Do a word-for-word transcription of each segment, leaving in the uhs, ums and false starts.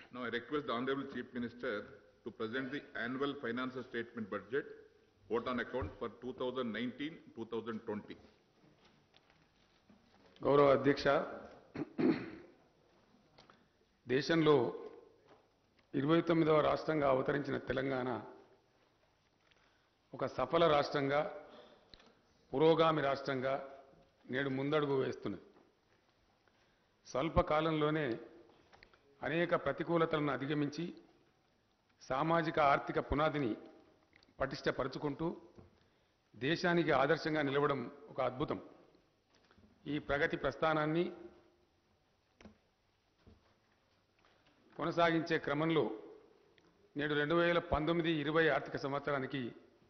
Now I request the Honorable Chief Minister to present the annual financial statement budget, vote on account for two thousand nineteen to two thousand twenty. గౌరవ అధ్యక్ష, దేశంలో ఇరవై తొమ్మిదవ రాష్ట్రంగా అవతరించిన తెలంగాణ ఒక సఫల రాష్ట్రంగా, పురోగామి రాష్ట్రంగా నేడు ముందడుగు వేస్తున్నది. స్వల్ప కాలంలోనే అనేక ప్రతికూలతలను అధిగమించి సామాజిక ఆర్థిక పునాదిని పటిష్టపరుచుకుంటూ దేశానికి ఆదర్శంగా నిలవడం ఒక అద్భుతం. ఈ ప్రగతి ప్రస్థానాన్ని కొనసాగించే క్రమంలో నేడు రెండు వేల పంతొమ్మిది ఇరవై ఆర్థిక సంవత్సరానికి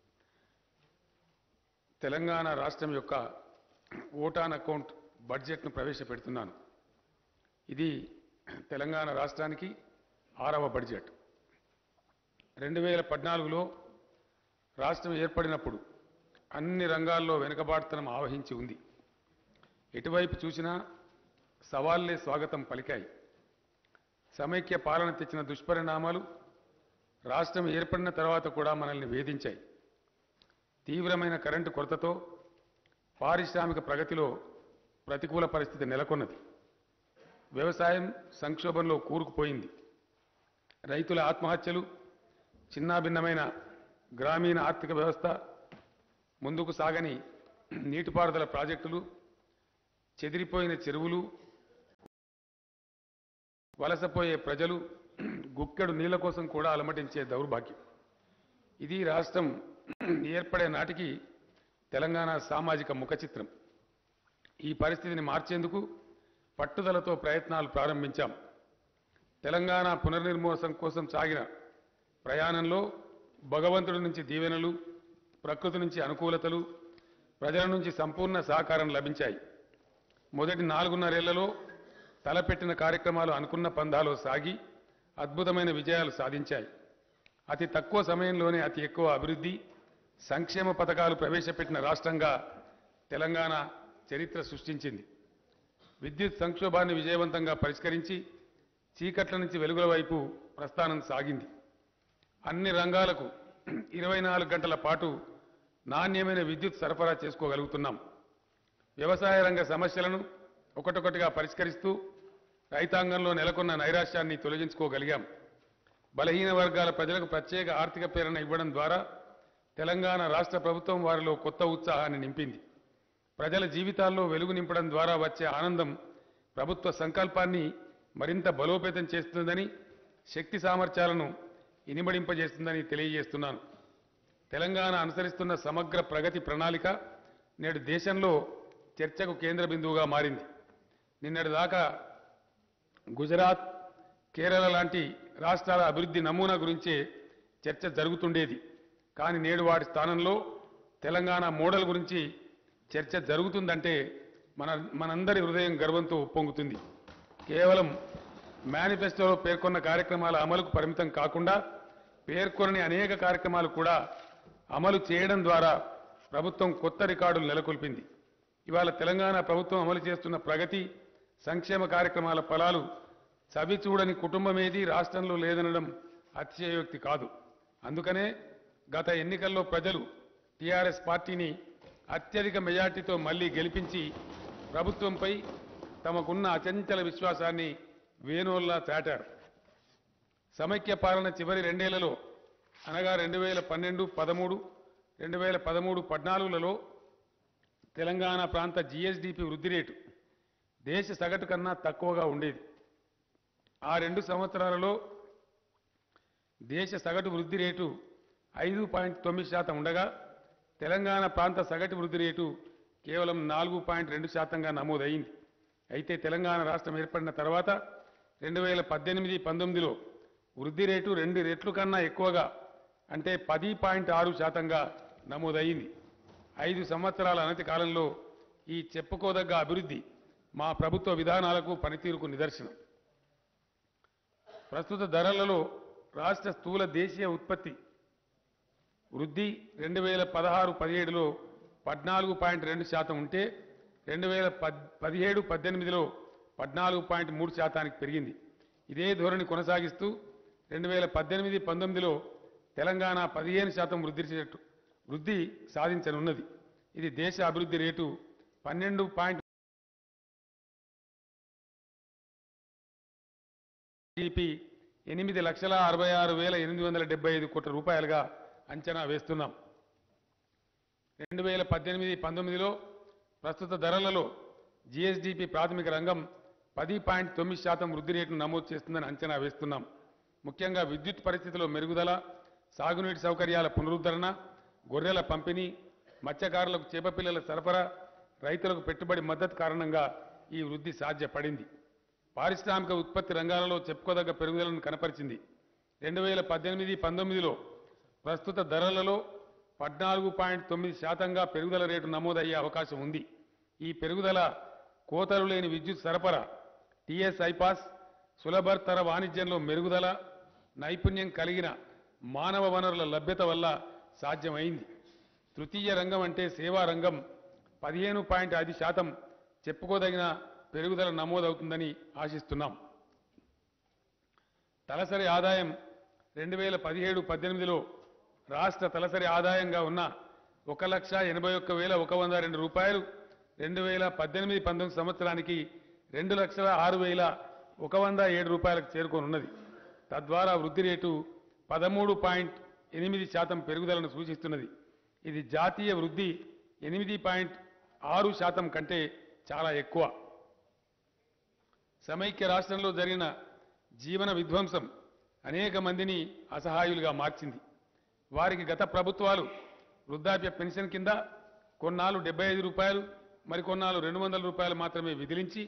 తెలంగాణ రాష్ట్రం యొక్క ఓట్ ఆన్ అకౌంట్ బడ్జెట్ను ప్రవేశపెడుతున్నాను. ఇది తెలంగాణ రాష్ట్రానికి ఆరవ బడ్జెట్. రెండు వేల పద్నాలుగులో రాష్ట్రం ఏర్పడినప్పుడు అన్ని రంగాల్లో వెనుకబాటుతనం ఆవహించి ఉంది. ఎటువైపు చూసినా సవాళ్లే స్వాగతం పలికాయి. సమైక్య పాలన తెచ్చిన దుష్పరిణామాలు రాష్ట్రం ఏర్పడిన తర్వాత కూడా మనల్ని వేధించాయి. తీవ్రమైన కరెంటు కొరతతో పారిశ్రామిక ప్రగతిలో ప్రతికూల పరిస్థితి నెలకొన్నది. వ్యవసాయం సంక్షోభంలో కూరుకుపోయింది. రైతుల ఆత్మహత్యలు, చిన్నాభిన్నమైన గ్రామీణ ఆర్థిక వ్యవస్థ, ముందుకు సాగని నీటిపారుదల ప్రాజెక్టులు, చెదిరిపోయిన చెరువులు, వలసపోయే ప్రజలు, గుక్కెడు నీళ్ల కోసం కూడా అలమటించే దౌర్భాగ్యం. ఇది రాష్ట్రం ఏర్పడే నాటికి తెలంగాణ సామాజిక ముఖ చిత్రం. ఈ పరిస్థితిని మార్చేందుకు పట్టుదలతో ప్రయత్నాలు ప్రారంభించాం. తెలంగాణ పునర్నిర్మోసం కోసం సాగిన ప్రయాణంలో భగవంతుడి నుంచి దీవెనలు, ప్రకృతి నుంచి అనుకూలతలు, ప్రజల నుంచి సంపూర్ణ సహకారం లభించాయి. మొదటి నాలుగున్నరేళ్లలో తలపెట్టిన కార్యక్రమాలు అనుకున్న పందాలో సాగి అద్భుతమైన విజయాలు సాధించాయి. అతి తక్కువ సమయంలోనే అతి ఎక్కువ అభివృద్ధి, సంక్షేమ పథకాలు ప్రవేశపెట్టిన రాష్ట్రంగా తెలంగాణ చరిత్ర సృష్టించింది. విద్యుత్ సంక్షోభాన్ని విజయవంతంగా పరిష్కరించి చీకట్ల నుంచి వెలుగుల వైపు ప్రస్థానం సాగింది. అన్ని రంగాలకు ఇరవై నాలుగు గంటల పాటు నాణ్యమైన విద్యుత్ సరఫరా చేసుకోగలుగుతున్నాం. వ్యవసాయ రంగ సమస్యలను ఒకటొకటిగా పరిష్కరిస్తూ రైతాంగంలో నెలకొన్న నైరాశ్యాన్ని తొలగించుకోగలిగాం. బలహీన వర్గాల ప్రజలకు ప్రత్యేక ఆర్థిక ప్రేరణ ఇవ్వడం ద్వారా తెలంగాణ రాష్ట్ర ప్రభుత్వం వారిలో కొత్త ఉత్సాహాన్ని నింపింది. ప్రజల జీవితాల్లో వెలుగు నింపడం ద్వారా వచ్చే ఆనందం ప్రభుత్వ సంకల్పాన్ని మరింత బలోపేతం చేస్తుందని, శక్తి సామర్థ్యాలను ఇనిమడింపజేస్తుందని తెలియజేస్తున్నాను. తెలంగాణ అనుసరిస్తున్న సమగ్ర ప్రగతి ప్రణాళిక నేడు దేశంలో చర్చకు కేంద్ర బిందువుగా మారింది. నిన్నటి దాకా గుజరాత్, కేరళ లాంటి రాష్ట్రాల అభివృద్ధి నమూనా గురించే చర్చ జరుగుతుండేది. కానీ నేడు వాటి స్థానంలో తెలంగాణ మోడల్ గురించి చర్చ జరుగుతుందంటే మన మనందరి హృదయం గర్వంతో ఉప్పొంగుతుంది. కేవలం మేనిఫెస్టోలో పేర్కొన్న కార్యక్రమాల అమలుకు పరిమితం కాకుండా పేర్కొనని అనేక కార్యక్రమాలు కూడా అమలు చేయడం ద్వారా ప్రభుత్వం కొత్త రికార్డులు నెలకొల్పింది. ఇవాళ తెలంగాణ ప్రభుత్వం అమలు చేస్తున్న ప్రగతి సంక్షేమ కార్యక్రమాల ఫలాలు చవి చూడని కుటుంబమేది రాష్ట్రంలో లేదనడం అతిశయోక్తి కాదు. అందుకనే గత ఎన్నికల్లో ప్రజలు టీఆర్ఎస్ పార్టీని అత్యధిక మెజార్టీతో మళ్లీ గెలిపించి ప్రభుత్వంపై తమకున్న అచంచల విశ్వాసాన్ని వేణోల్లా చాటారు. సమైక్య పాలన చివరి రెండేళ్లలో అనగా రెండు వేల పన్నెండు పదమూడు రెండు వేల పదమూడు పద్నాలుగులలో తెలంగాణ ప్రాంత జీఎస్డీపీ వృద్ధి రేటు దేశ సగటు కన్నా తక్కువగా ఉండేది. ఆ రెండు సంవత్సరాలలో దేశ సగటు వృద్ధి రేటు ఐదు పాయింట్ తొమ్మిది శాతం ఉండగా తెలంగాణ ప్రాంత సగటు వృద్ధి రేటు కేవలం నాలుగు పాయింట్ రెండు శాతంగా నమోదైంది. అయితే తెలంగాణ రాష్ట్రం ఏర్పడిన తర్వాత రెండు వేల పద్దెనిమిది పంతొమ్మిదిలో వృద్ధి రేటు రెండు రెట్లు కన్నా ఎక్కువగా అంటే పది పాయింట్ ఆరు శాతంగా నమోదైంది. ఐదు సంవత్సరాల అనతి కాలంలో ఈ చెప్పుకోదగ్గ అభివృద్ధి మా ప్రభుత్వ విధానాలకు పనితీరుకు నిదర్శనం. ప్రస్తుత ధరలలో రాష్ట్ర స్థూల దేశీయ ఉత్పత్తి వృద్ధి రెండు వేల పదహారు పదిహేడులో పద్నాలుగు పాయింట్ రెండు శాతం ఉంటే రెండు వేల పదిహేడు పద్దెనిమిదిలో పద్నాలుగు పాయింట్ మూడు శాతానికి పెరిగింది. ఇదే ధోరణి కొనసాగిస్తూ రెండు వేల పద్దెనిమిది పంతొమ్మిదిలో తెలంగాణ పదిహేను శాతం వృద్ధి రేటు వృద్ధి సాధించనున్నది. ఇది దేశ అభివృద్ధి రేటు పన్నెండు పాయింట్ జీపీ ఎనిమిది లక్షల అరవై ఆరు వేల ఎనిమిది వందల డెబ్బై ఐదు కోట్ల రూపాయలుగా అంచనా వేస్తున్నాం. రెండు వేల పద్దెనిమిది పంతొమ్మిదిలో ప్రస్తుత ధరలలో జీఎస్డీపీ ప్రాథమిక రంగం పది పాయింట్ తొమ్మిది శాతం వృద్ధి రేటును నమోదు చేస్తుందని అంచనా వేస్తున్నాం. ముఖ్యంగా విద్యుత్ పరిస్థితిలో మెరుగుదల, సాగునీటి సౌకర్యాల పునరుద్ధరణ, గొర్రెల పంపిణీ, మత్స్యకారులకు చేపపిల్లల సరఫరా, రైతులకు పెట్టుబడి మద్దతు కారణంగా ఈ వృద్ధి సాధ్యపడింది. పారిశ్రామిక ఉత్పత్తి రంగాలలో చెప్పుకోదగ్గ పెరుగుదలను కనపరిచింది. రెండు వేల పద్దెనిమిది పంతొమ్మిదిలో ప్రస్తుత ధరలలో పద్నాలుగు పాయింట్ తొమ్మిది శాతంగా పెరుగుదల రేటు నమోదయ్యే అవకాశం ఉంది. ఈ పెరుగుదల కోతలు లేని విద్యుత్ సరఫరా, టీఎస్ ఐపాస్, సులభతర వాణిజ్యంలో మెరుగుదల, నైపుణ్యం కలిగిన మానవ వనరుల లభ్యత వల్ల సాధ్యమైంది. తృతీయ రంగం అంటే సేవా రంగం పదిహేను పాయింట్ ఐదు శాతం చెప్పుకోదగిన పెరుగుదల నమోదవుతుందని ఆశిస్తున్నాం. తలసరి ఆదాయం రెండు వేల పదిహేడు పద్దెనిమిదిలో రాష్ట్ర తలసరి ఆదాయంగా ఉన్న ఒక లక్ష ఎనభై ఒక్క వేల ఒక వంద రెండు రూపాయలు రెండు వేల పద్దెనిమిది పంతొమ్మిది సంవత్సరానికి రెండు లక్షల ఆరు వేల ఒక వంద ఏడు రూపాయలకు చేరుకోనున్నది. తద్వారా వృద్ధి రేటు పదమూడు పాయింట్ ఎనిమిది శాతం పెరుగుదలను సూచిస్తున్నది. ఇది జాతీయ వృద్ధి ఎనిమిది పాయింట్ ఆరు శాతం కంటే చాలా ఎక్కువ. సమైక్య రాష్ట్రంలో జరిగిన జీవన విధ్వంసం అనేక మందిని అసహాయులుగా మార్చింది. వారికి గత ప్రభుత్వాలు వృద్ధాప్య పెన్షన్ కింద కొన్నాళ్ళు డెబ్బై ఐదు రూపాయలు మరికొన్నాళ్ళు రెండు వందల రూపాయలు మాత్రమే విధిలించి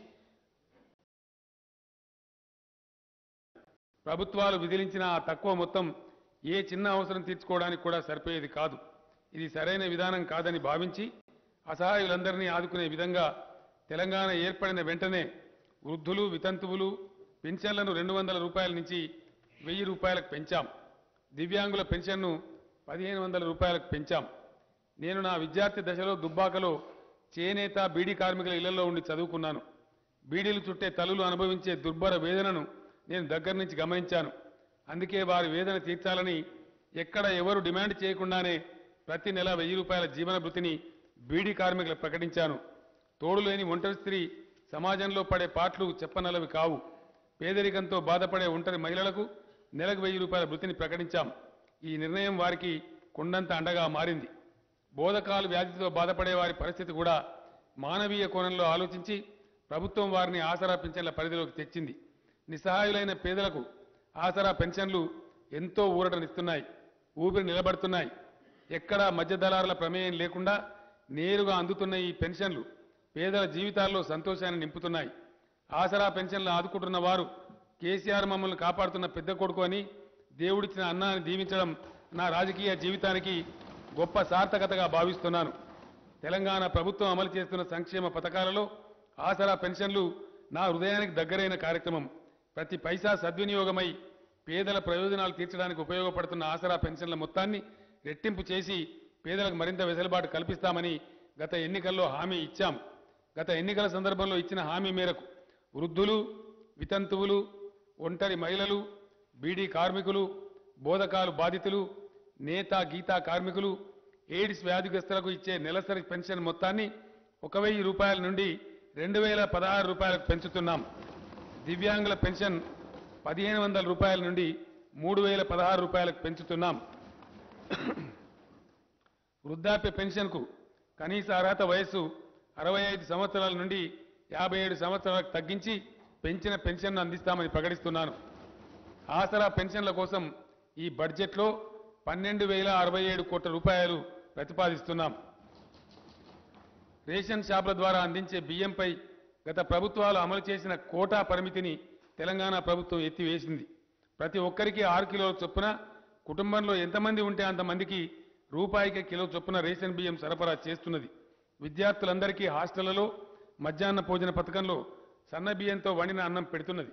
ప్రభుత్వాలు విధిలించిన ఆ తక్కువ మొత్తం ఏ చిన్న అవసరం తీర్చుకోవడానికి కూడా సరిపోయేది కాదు. ఇది సరైన విధానం కాదని భావించి అసహాయులందరినీ ఆదుకునే విధంగా తెలంగాణ ఏర్పడిన వెంటనే వృద్ధులు, వితంతువులు పెన్షన్లను రెండు వందల రూపాయల నుంచి వెయ్యి రూపాయలకు పెంచాం. దివ్యాంగుల పెన్షన్ను పదిహేను వందల రూపాయలకు పెంచాం. నేను నా విద్యార్థి దశలో దుబ్బాకలో చేనేత, బీడీ కార్మికుల ఇళ్లలో ఉండి చదువుకున్నాను. బీడీలు చుట్టే తల్లులు అనుభవించే దుర్భర వేదనను నేను దగ్గర నుంచి గమనించాను. అందుకే వారి వేదన తీర్చాలని ఎక్కడ ఎవరు డిమాండ్ చేయకుండానే ప్రతి నెల వెయ్యి రూపాయల జీవన భృతిని బీడీ కార్మికులకు ప్రకటించాను. తోడులేని ఒంటరి స్త్రీ సమాజంలో పడే పాట్లు చెప్పనలవి కావు. పేదరికంతో బాధపడే ఒంటరి మహిళలకు నెలకు వెయ్యి రూపాయల భృతిని ప్రకటించాం. ఈ నిర్ణయం వారికి కొండంత అండగా మారింది. బోధకాలు వ్యాధితో బాధపడే వారి పరిస్థితి కూడా మానవీయ కోణంలో ఆలోచించి ప్రభుత్వం వారిని ఆసరా పెన్షన్ల పరిధిలోకి తెచ్చింది. నిస్సహాయులైన పేదలకు ఆసరా పెన్షన్లు ఎంతో ఊరటనిస్తున్నాయి, ఊపిరి నిలబడుతున్నాయి. ఎక్కడా మధ్య దళారుల ప్రమేయం లేకుండా నేరుగా అందుతున్న ఈ పెన్షన్లు పేదల జీవితాల్లో సంతోషాన్ని నింపుతున్నాయి. ఆసరా పెన్షన్లు ఆదుకుంటున్న వారు కేసీఆర్ మమ్మల్ని కాపాడుతున్న పెద్ద కొడుకు అని దేవుడిచ్చిన అన్నాన్ని దీవించడం నా రాజకీయ జీవితానికి గొప్ప సార్థకతగా భావిస్తున్నాను. తెలంగాణ ప్రభుత్వం అమలు చేస్తున్న సంక్షేమ పథకాలలో ఆసరా పెన్షన్లు నా హృదయానికి దగ్గరైన కార్యక్రమం. ప్రతి పైసా సద్వినియోగమై పేదల ప్రయోజనాలు తీర్చడానికి ఉపయోగపడుతున్న ఆసరా పెన్షన్ల మొత్తాన్ని రెట్టింపు చేసి పేదలకు మరింత వెసులుబాటు కల్పిస్తామని గత ఎన్నికల్లో హామీ ఇచ్చాం. గత ఎన్నికల సందర్భంలో ఇచ్చిన హామీ మేరకు వృద్ధులు, వితంతువులు, ఒంటరి మహిళలు, బీడీ కార్మికులు, బోధకాలు బాధితులు, నేత గీతా కార్మికులు, ఎయిడ్స్ వ్యాధిగ్రస్తులకు ఇచ్చే నెలసరి పెన్షన్ మొత్తాన్ని ఒక వెయ్యి రూపాయల నుండి రెండు వేల పదహారు రూపాయలకు పెంచుతున్నాం. దివ్యాంగుల పెన్షన్ పదిహేను వందల రూపాయల నుండి మూడు వేల పదహారు రూపాయలకు పెంచుతున్నాం. వృద్ధాప్య పెన్షన్కు కనీస అర్హత వయస్సు అరవై ఐదు సంవత్సరాల నుండి యాభై ఏడు సంవత్సరాలకు తగ్గించి పెంచిన పెన్షన్ను అందిస్తామని ప్రకటిస్తున్నాను. ఆసరా పెన్షన్ల కోసం ఈ బడ్జెట్లో పన్నెండు వేల అరవై ఏడు కోట్ల రూపాయలు ప్రతిపాదిస్తున్నాం. రేషన్ షాపుల ద్వారా అందించే బియ్యంపై గత ప్రభుత్వాలు అమలు చేసిన కోటా పరిమితిని తెలంగాణ ప్రభుత్వం ఎత్తివేసింది. ప్రతి ఒక్కరికి ఆరు కిలోల చొప్పున, కుటుంబంలో ఎంతమంది ఉంటే అంతమందికి రూపాయికి కిలో చొప్పున రేషన్ బియ్యం సరఫరా చేస్తున్నది. విద్యార్థులందరికీ హాస్టళ్లలో మధ్యాహ్న భోజన పథకంలో సన్న బియ్యంతో వండిన అన్నం పెడుతున్నది.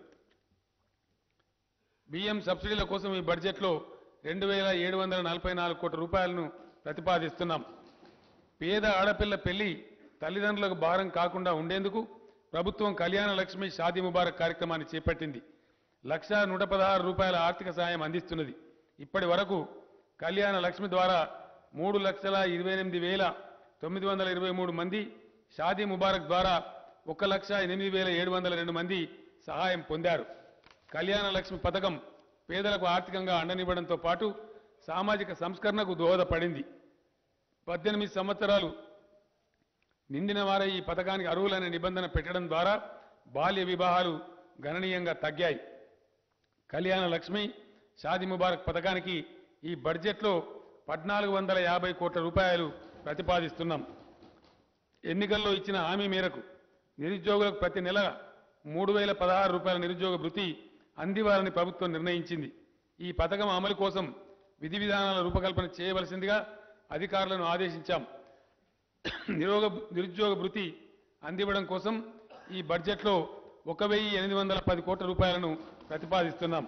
బియ్యం సబ్సిడీల కోసం ఈ బడ్జెట్లో రెండు వేల ఏడు వందల నలభై నాలుగు కోట్ల రూపాయలను ప్రతిపాదిస్తున్నాం. పేద ఆడపిల్ల పెళ్లి తల్లిదండ్రులకు భారం కాకుండా ఉండేందుకు ప్రభుత్వం కళ్యాణ లక్ష్మి షాదీ ముబారక్ కార్యక్రమాన్ని చేపట్టింది. లక్ష నూట పదహారు రూపాయల ఆర్థిక సాయం అందిస్తున్నది. ఇప్పటి వరకు కళ్యాణ లక్ష్మి ద్వారా మూడు లక్షల ఇరవై ఎనిమిది వేల తొమ్మిది వందల ఇరవై మూడు మంది, షాదీ ముబారక్ ద్వారా ఒక లక్ష ఎనిమిది వేల ఏడు వందల రెండు మంది సహాయం పొందారు. కళ్యాణ లక్ష్మి పథకం పేదలకు ఆర్థికంగా అండనివ్వడంతో పాటు సామాజిక సంస్కరణకు దోహదపడింది. పద్దెనిమిది సంవత్సరాలు నిండిన వారే ఈ పథకానికి అర్హులనే నిబంధన పెట్టడం ద్వారా బాల్య వివాహాలు గణనీయంగా తగ్గాయి. కళ్యాణ లక్ష్మి, షాదీ ముబారక్ పథకానికి ఈ బడ్జెట్లో పద్నాలుగు వందల యాభై కోట్ల రూపాయలు ప్రతిపాదిస్తున్నాం. ఎన్నికల్లో ఇచ్చిన హామీ మేరకు నిరుద్యోగులకు ప్రతి నెల మూడు వేల పదహారు రూపాయల నిరుద్యోగ భృతి అందివ్వాలని ప్రభుత్వం నిర్ణయించింది. ఈ పథకం అమలు కోసం విధి విధానాల రూపకల్పన చేయవలసిందిగా అధికారులను ఆదేశించాం. నిరోగ నిరుద్యోగ భృతి అందివ్వడం కోసం ఈ బడ్జెట్లో ఒక వెయ్యి ఎనిమిది వందల పది కోట్ల రూపాయలను ప్రతిపాదిస్తున్నాం.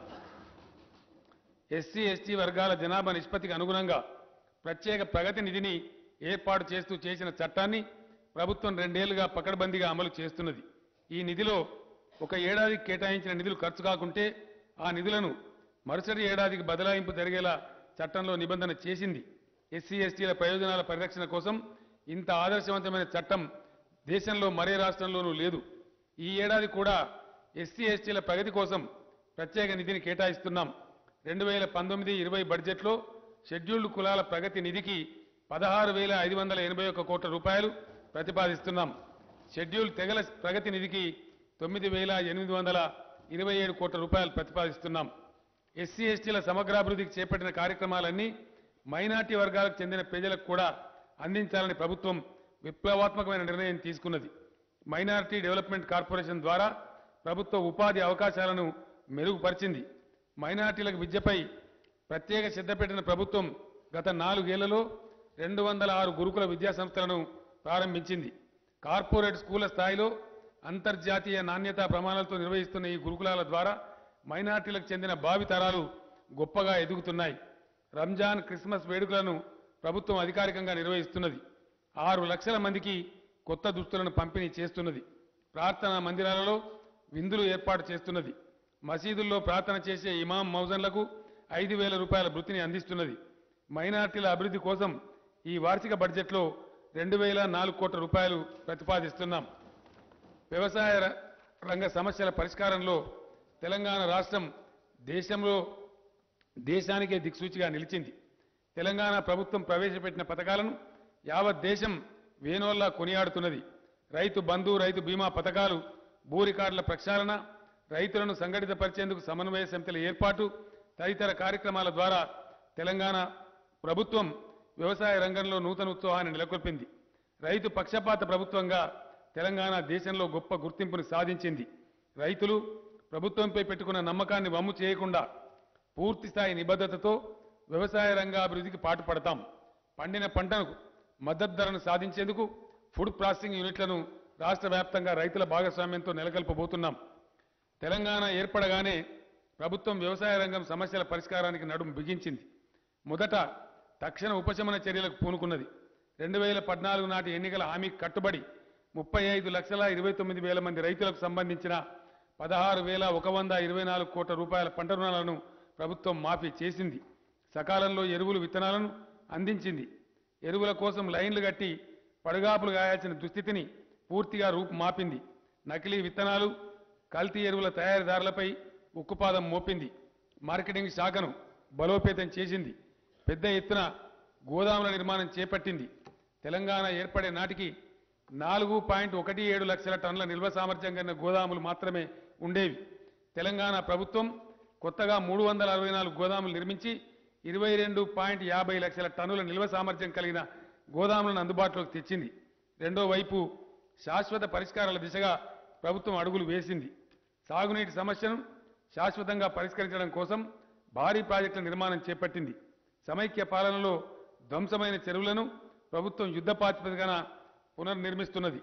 ఎస్సీ ఎస్టీ వర్గాల జనాభా నిష్పత్తికి అనుగుణంగా ప్రత్యేక ప్రగతి నిధిని ఏర్పాటు చేస్తూ చేసిన చట్టాన్ని ప్రభుత్వం రెండేళ్లుగా పకడ్బందీగా అమలు చేస్తున్నది. ఈ నిధిలో ఒక ఏడాదికి కేటాయించిన నిధులు ఖర్చు కాకుంటే ఆ నిధులను మరుసటి ఏడాదికి బదలాయింపు జరిగేలా చట్టంలో నిబంధన చేసింది. ఎస్సీ ఎస్టీల ప్రయోజనాల పరిరక్షణ కోసం ఇంత ఆదర్శవంతమైన చట్టం దేశంలో మరే రాష్ట్రంలోనూ లేదు. ఈ ఏడాది కూడా ఎస్సీ ఎస్టీల ప్రగతి కోసం ప్రత్యేక నిధిని కేటాయిస్తున్నాం. రెండు వేల పంతొమ్మిది ఇరవై బడ్జెట్లో షెడ్యూల్డ్ కులాల ప్రగతి నిధికి పదహారు వేల ఐదు వందల ఎనభై ఒక్క కోట్ల రూపాయలు ప్రతిపాదిస్తున్నాం. షెడ్యూల్ తెగల ప్రగతి నిధికి తొమ్మిది వేల ఎనిమిది వందల ఇరవై ఏడు కోట్ల రూపాయలు ప్రతిపాదిస్తున్నాం. ఎస్సీ ఎస్టీల సమగ్రాభివృద్ధికి చేపట్టిన కార్యక్రమాలన్నీ మైనార్టీ వర్గాలకు చెందిన ప్రజలకు కూడా అందించాలని ప్రభుత్వం విప్లవాత్మకమైన నిర్ణయం తీసుకున్నది. మైనారిటీ డెవలప్మెంట్ కార్పొరేషన్ ద్వారా ప్రభుత్వ ఉపాధి అవకాశాలను మెరుగుపరిచింది. మైనార్టీలకు విద్యపై ప్రత్యేక శ్రద్ధ పెట్టిన ప్రభుత్వం గత నాలుగేళ్లలో రెండు వందల ఆరు గురుకుల విద్యా సంస్థలను ప్రారంభించింది. కార్పొరేట్ స్కూళ్ల స్థాయిలో అంతర్జాతీయ నాణ్యతా ప్రమాణాలతో నిర్వహిస్తున్న ఈ గురుకులాల ద్వారా మైనార్టీలకు చెందిన భావితరాలు గొప్పగా ఎదుగుతున్నాయి. రంజాన్, క్రిస్మస్ వేడుకలను ప్రభుత్వం అధికారికంగా నిర్వహిస్తున్నది. ఆరు లక్షల మందికి కొత్త దుస్తులను పంపిణీ చేస్తున్నది. ప్రార్థనా మందిరాలలో విందులు ఏర్పాటు చేస్తున్నది. మసీదుల్లో ప్రార్థన చేసే ఇమాం మౌజన్లకు ఐదు వేల రూపాయల భృతిని అందిస్తున్నది. మైనార్టీల అభివృద్ధి కోసం ఈ వార్షిక బడ్జెట్లో రెండు వేల నాలుగు కోట్ల రూపాయలు ప్రతిపాదిస్తున్నాం. వ్యవసాయ రంగ సమస్యల పరిష్కారంలో తెలంగాణ రాష్ట్రం దేశంలో దేశానికే దిక్సూచిగా నిలిచింది. తెలంగాణ ప్రభుత్వం ప్రవేశపెట్టిన పథకాలను యావత్ దేశం వేనోల్లా కొనియాడుతున్నది. రైతు బంధు, రైతు బీమా పథకాలు, భూ రికార్డుల ప్రక్షాళన, రైతులను సంఘటితపరిచేందుకు సమన్వయ సమితుల ఏర్పాటు తదితర కార్యక్రమాల ద్వారా తెలంగాణ ప్రభుత్వం వ్యవసాయ రంగంలో నూతన ఉత్సాహాన్ని నెలకొల్పింది. రైతు పక్షపాత ప్రభుత్వంగా తెలంగాణ దేశంలో గొప్ప గుర్తింపును సాధించింది. రైతులు ప్రభుత్వంపై పెట్టుకున్న నమ్మకాన్ని వమ్ము చేయకుండా పూర్తిస్థాయి నిబద్ధతతో వ్యవసాయ రంగ అభివృద్ధికి పాటుపడతాం. పండిన పంటకు మద్దతు ధరను సాధించేందుకు ఫుడ్ ప్రాసెసింగ్ యూనిట్లను రాష్ట్ర వ్యాప్తంగా రైతుల భాగస్వామ్యంతో నెలకొల్పబోతున్నాం. తెలంగాణ ఏర్పడగానే ప్రభుత్వం వ్యవసాయ రంగం సమస్యల పరిష్కారానికి నడుం బిగించింది. మొదట తక్షణ ఉపశమన చర్యలకు పూనుకున్నది. రెండు వేల పద్నాలుగు నాటి ఎన్నికల హామీకి కట్టుబడి ముప్పై ఐదు లక్షల ఇరవై తొమ్మిది వేల మంది రైతులకు సంబంధించిన పదహారు వేల ఒక వంద ఇరవై నాలుగు కోట్ల రూపాయల పంట రుణాలను ప్రభుత్వం మాఫీ చేసింది. సకాలంలో ఎరువులు, విత్తనాలను అందించింది. ఎరువుల కోసం లైన్లు కట్టి పడుగాపులు గాయాల్సిన దుస్థితిని పూర్తిగా రూపుమాపింది. నకిలీ విత్తనాలు, కల్తీ ఎరువుల తయారీదారులపై ఉక్కుపాదం మోపింది. మార్కెటింగ్ శాఖను బలోపేతం చేసింది. పెద్ద ఎత్తున గోదాముల నిర్మాణం చేపట్టింది. తెలంగాణ ఏర్పడే నాటికి నాలుగు పాయింట్ ఒకటి ఏడు లక్షల టన్నుల నిల్వ సామర్థ్యం కలిగిన గోదాములు మాత్రమే ఉండేవి. తెలంగాణ ప్రభుత్వం కొత్తగా మూడు వందల అరవై నాలుగు గోదాములు నిర్మించి ఇరవై రెండు పాయింట్ యాభై లక్షల టన్నుల నిల్వ సామర్థ్యం కలిగిన గోదాములను అందుబాటులోకి తెచ్చింది. రెండో వైపు శాశ్వత పరిష్కారాల దిశగా ప్రభుత్వం అడుగులు వేసింది. సాగునీటి సమస్యను శాశ్వతంగా పరిష్కరించడం కోసం భారీ ప్రాజెక్టుల నిర్మాణం చేపట్టింది. సమైక్య పాలనలో ధ్వంసమైన చెరువులను ప్రభుత్వం యుద్ధ ప్రాతిపదికన పునర్నిర్మిస్తున్నది.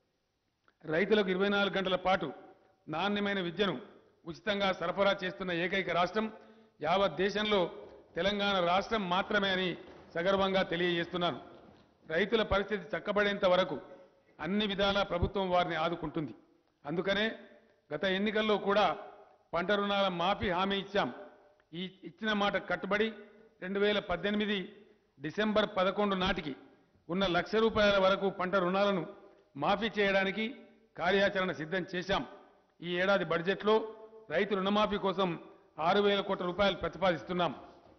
రైతులకు ఇరవై నాలుగు గంటల పాటు నాణ్యమైన విద్యను ఉచితంగా సరఫరా చేస్తున్న ఏకైక రాష్ట్రం యావత్ దేశంలో తెలంగాణ రాష్ట్రం మాత్రమే అని సగర్వంగా తెలియజేస్తున్నాను. రైతుల పరిస్థితి చక్కబడేంత వరకు అన్ని విధాలా ప్రభుత్వం వారిని ఆదుకుంటుంది. అందుకనే గత ఎన్నికల్లో కూడా పంట రుణాల మాఫీ హామీ ఇచ్చాం. ఈ ఇచ్చిన మాట కట్టుబడి రెండు వేల పద్దెనిమిది డిసెంబర్ పదకొండు నాటికి ఉన్న లక్ష రూపాయల వరకు పంట రుణాలను మాఫీ చేయడానికి కార్యాచరణ సిద్ధం చేశాం. ఈ ఏడాది బడ్జెట్లో రైతు రుణమాఫీ కోసం ఆరు వేల కోట్ల రూపాయలు ప్రతిపాదిస్తున్నాం.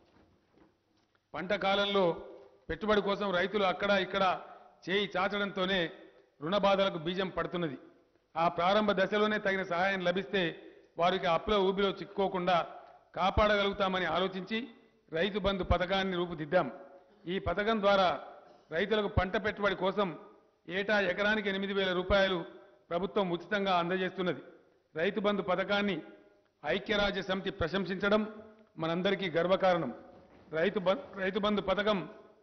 పంట కాలంలో పెట్టుబడి కోసం రైతులు అక్కడ ఇక్కడ చేయి చాచడంతోనే రుణ బాధలకు బీజం పడుతున్నది. ఆ ప్రారంభ దశలోనే తగిన సహాయం లభిస్తే వారికి అప్పుల ఊబిలో చిక్కుకోకుండా కాపాడగలుగుతామని ఆలోచించి రైతు బంధు పథకాన్ని రూపుదిద్దాం. ఈ పథకం ద్వారా రైతులకు పంట పెట్టుబడి కోసం ఏటా ఎకరానికి ఎనిమిది వేల రూపాయలు ప్రభుత్వం ఉచితంగా అందజేస్తున్నది. రైతు బంధు పథకాన్ని ఐక్యరాజ్య సమితి ప్రశంసించడం మనందరికీ గర్వకారణం. రైతు బం- రైతు బంధు పథకం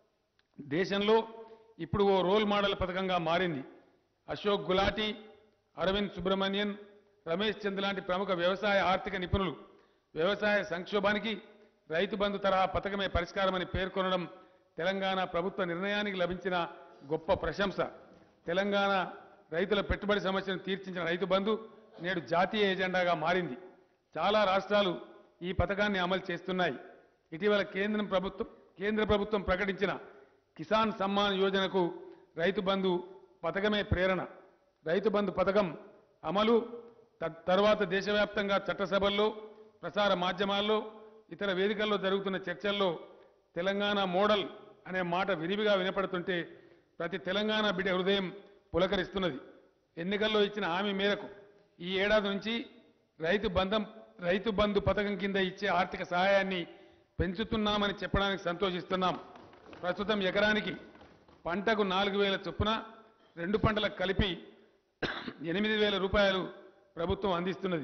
దేశంలో ఇప్పుడు ఓ రోల్ మోడల్ పథకంగా మారింది. అశోక్ గులాటి, అరవింద్ సుబ్రహ్మణ్యన్, రమేష్ చంద్ లాంటి ప్రముఖ వ్యవసాయ ఆర్థిక నిపుణులు వ్యవసాయ సంక్షోభానికి రైతు బంధు తరహా పథకమే పరిష్కారమని పేర్కొనడం తెలంగాణ ప్రభుత్వ నిర్ణయానికి లభించిన గొప్ప ప్రశంస. తెలంగాణ రైతుల పెట్టుబడి సమస్యను తీర్చించిన రైతు బంధు నేడు జాతీయ ఎజెండాగా మారింది. చాలా రాష్ట్రాలు ఈ పథకాన్ని అమలు చేస్తున్నాయి. ఇటీవల కేంద్రం ప్రభుత్వం కేంద్ర ప్రభుత్వం ప్రకటించిన కిసాన్ సమ్మాన్ యోజనకు రైతు బంధు పథకమే ప్రేరణ. రైతు బంధు పథకం అమలు త- తర్వాత దేశవ్యాప్తంగా చట్టసభల్లో, ప్రసార మాధ్యమాల్లో, ఇతర వేదికల్లో జరుగుతున్న చర్చల్లో తెలంగాణ మోడల్ అనే మాట విరివిగా వినపడుతుంటే ప్రతి తెలంగాణ బిడ్డ హృదయం పులకరిస్తున్నది. ఎన్నికల్లో ఇచ్చిన హామీ మేరకు ఈ ఏడాది నుంచి రైతు బంధం రైతు బంధు పథకం కింద ఇచ్చే ఆర్థిక సహాయాన్ని పెంచుతున్నామని చెప్పడానికి సంతోషిస్తున్నాం. ప్రస్తుతం ఎకరానికి పంటకు నాలుగు వేల చొప్పున రెండు పంటలకు కలిపి ఎనిమిది వేల రూపాయలు ప్రభుత్వం అందిస్తున్నది.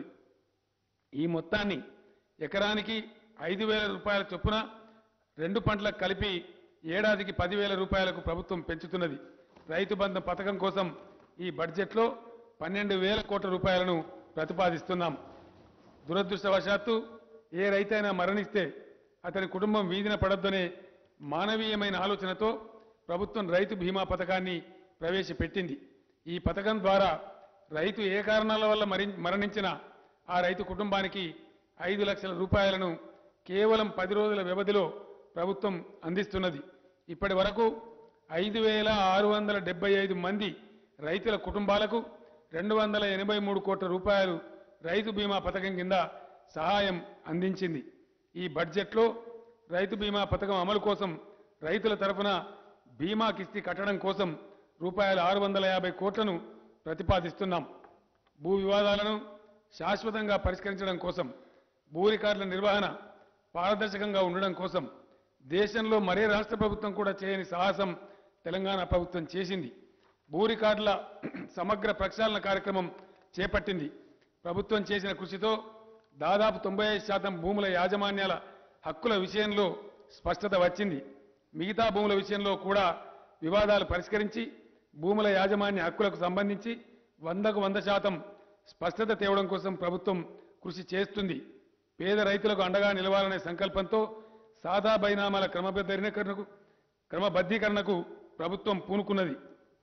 ఈ మొత్తాన్ని ఎకరానికి ఐదు వేల రూపాయల చొప్పున రెండు పంటలకు కలిపి ఏడాదికి పదివేల రూపాయలకు ప్రభుత్వం పెంచుతున్నది. రైతు బంధు పథకం కోసం ఈ బడ్జెట్లో పన్నెండు వేల కోట్ల రూపాయలను ప్రతిపాదిస్తున్నాం. దురదృష్టవశాత్తు ఏ రైతైనా మరణిస్తే అతని కుటుంబం వీధిన పడొద్దనే మానవీయమైన ఆలోచనతో ప్రభుత్వం రైతు బీమా పథకాన్ని ప్రవేశపెట్టింది. ఈ పథకం ద్వారా రైతు ఏ కారణాల వల్ల మరి మరణించినా ఆ రైతు కుటుంబానికి ఐదు లక్షల రూపాయలను కేవలం పది రోజుల వ్యవధిలో ప్రభుత్వం అందిస్తున్నది. ఇప్పటి వరకు ఐదు వేల ఆరు వందల డెబ్బై ఐదు మంది రైతుల కుటుంబాలకు రెండు వందల ఎనభై మూడు కోట్ల రూపాయలు రైతు బీమా పథకం కింద సహాయం అందించింది. ఈ బడ్జెట్లో రైతు బీమా పథకం అమలు కోసం రైతుల తరఫున బీమా కిస్తీ కట్టడం కోసం రూపాయలు ఆరు వందల యాభై కోట్లను ప్రతిపాదిస్తున్నాం. భూ వివాదాలను శాశ్వతంగా పరిష్కరించడం కోసం, భూ రికార్డుల నిర్వహణ పారదర్శకంగా ఉండడం కోసం దేశంలో మరే రాష్ట్ర ప్రభుత్వం కూడా చేయని సాహసం తెలంగాణ ప్రభుత్వం చేసింది. భూ రికార్డుల సమగ్ర ప్రక్షాళన కార్యక్రమం చేపట్టింది. ప్రభుత్వం చేసిన కృషితో దాదాపు తొంభై ఐదు శాతం భూముల యాజమాన్యాల హక్కుల విషయంలో స్పష్టత వచ్చింది. మిగతా భూముల విషయంలో కూడా వివాదాలు పరిష్కరించి భూముల యాజమాన్య హక్కులకు సంబంధించి వందకు వంద శాతం స్పష్టత తేవడం కోసం ప్రభుత్వం కృషి చేస్తుంది. పేద రైతులకు అండగా నిలవాలనే సంకల్పంతో సాదా బైనామాల క్రమబద్ధీకరణకు క్రమబద్ధీకరణకు ప్రభుత్వం పూనుకున్నది.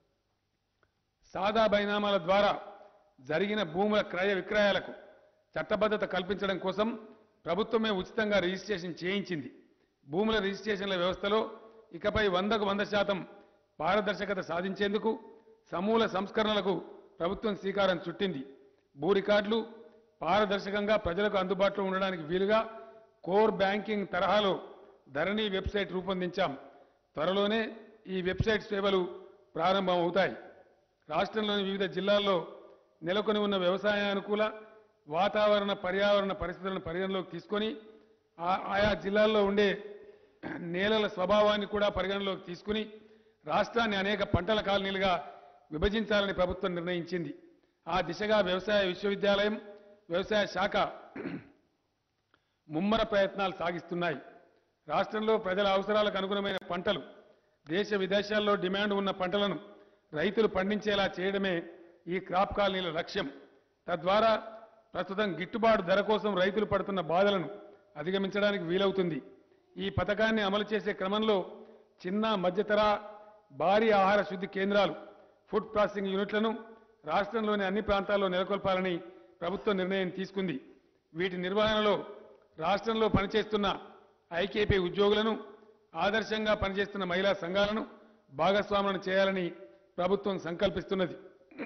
సాదా బైనామాల ద్వారా జరిగిన భూముల క్రయ విక్రయాలకు చట్టబద్ధత కల్పించడం కోసం ప్రభుత్వమే ఉచితంగా రిజిస్ట్రేషన్ చేయించింది. భూముల రిజిస్ట్రేషన్ల వ్యవస్థలో ఇకపై వందకు వంద శాతం పారదర్శకత సాధించేందుకు సమూల సంస్కరణలకు ప్రభుత్వం శ్రీకారం చుట్టింది. భూ రికార్డులు పారదర్శకంగా ప్రజలకు అందుబాటులో ఉండడానికి వీలుగా కోర్ బ్యాంకింగ్ తరహాలో ధరణి వెబ్సైట్ రూపొందించాం. త్వరలోనే ఈ వెబ్సైట్ సేవలు ప్రారంభం అవుతాయి. రాష్ట్రంలోని వివిధ జిల్లాల్లో నెలకొని ఉన్న వ్యవసాయానుకూల వాతావరణ పర్యావరణ పరిస్థితులను పరిగణలోకి తీసుకొని ఆ- ఆయా జిల్లాల్లో ఉండే నేలల స్వభావాన్ని కూడా పరిగణలోకి తీసుకుని రాష్ట్రాన్ని అనేక పంటల కాలనీలుగా విభజించాలని ప్రభుత్వం నిర్ణయించింది. ఆ దిశగా వ్యవసాయ విశ్వవిద్యాలయం, వ్యవసాయ శాఖ ముమ్మర ప్రయత్నాలు సాగిస్తున్నాయి. రాష్ట్రంలో ప్రజల అవసరాలకు అనుగుణమైన పంటలు, దేశ విదేశాల్లో డిమాండ్ ఉన్న పంటలను రైతులు పండించేలా చేయడమే ఈ క్రాప్ కాలనీల లక్ష్యం. తద్వారా ప్రస్తుతం గిట్టుబాటు ధర కోసం రైతులు పడుతున్న బాధలను అధిగమించడానికి వీలవుతుంది. ఈ పథకాన్ని అమలు చేసే క్రమంలో చిన్న మధ్యతర భారీ ఆహార శుద్ధి కేంద్రాలు, ఫుడ్ ప్రాసెసింగ్ యూనిట్లను రాష్ట్రంలోని అన్ని ప్రాంతాల్లో నెలకొల్పాలని ప్రభుత్వం నిర్ణయం తీసుకుంది. వీటి నిర్వహణలో రాష్ట్రంలో పనిచేస్తున్న ఐకేపీ ఉద్యోగులను, ఆదర్శంగా పనిచేస్తున్న మహిళా సంఘాలను భాగస్వాములను చేయాలని ప్రభుత్వం సంకల్పిస్తున్నది.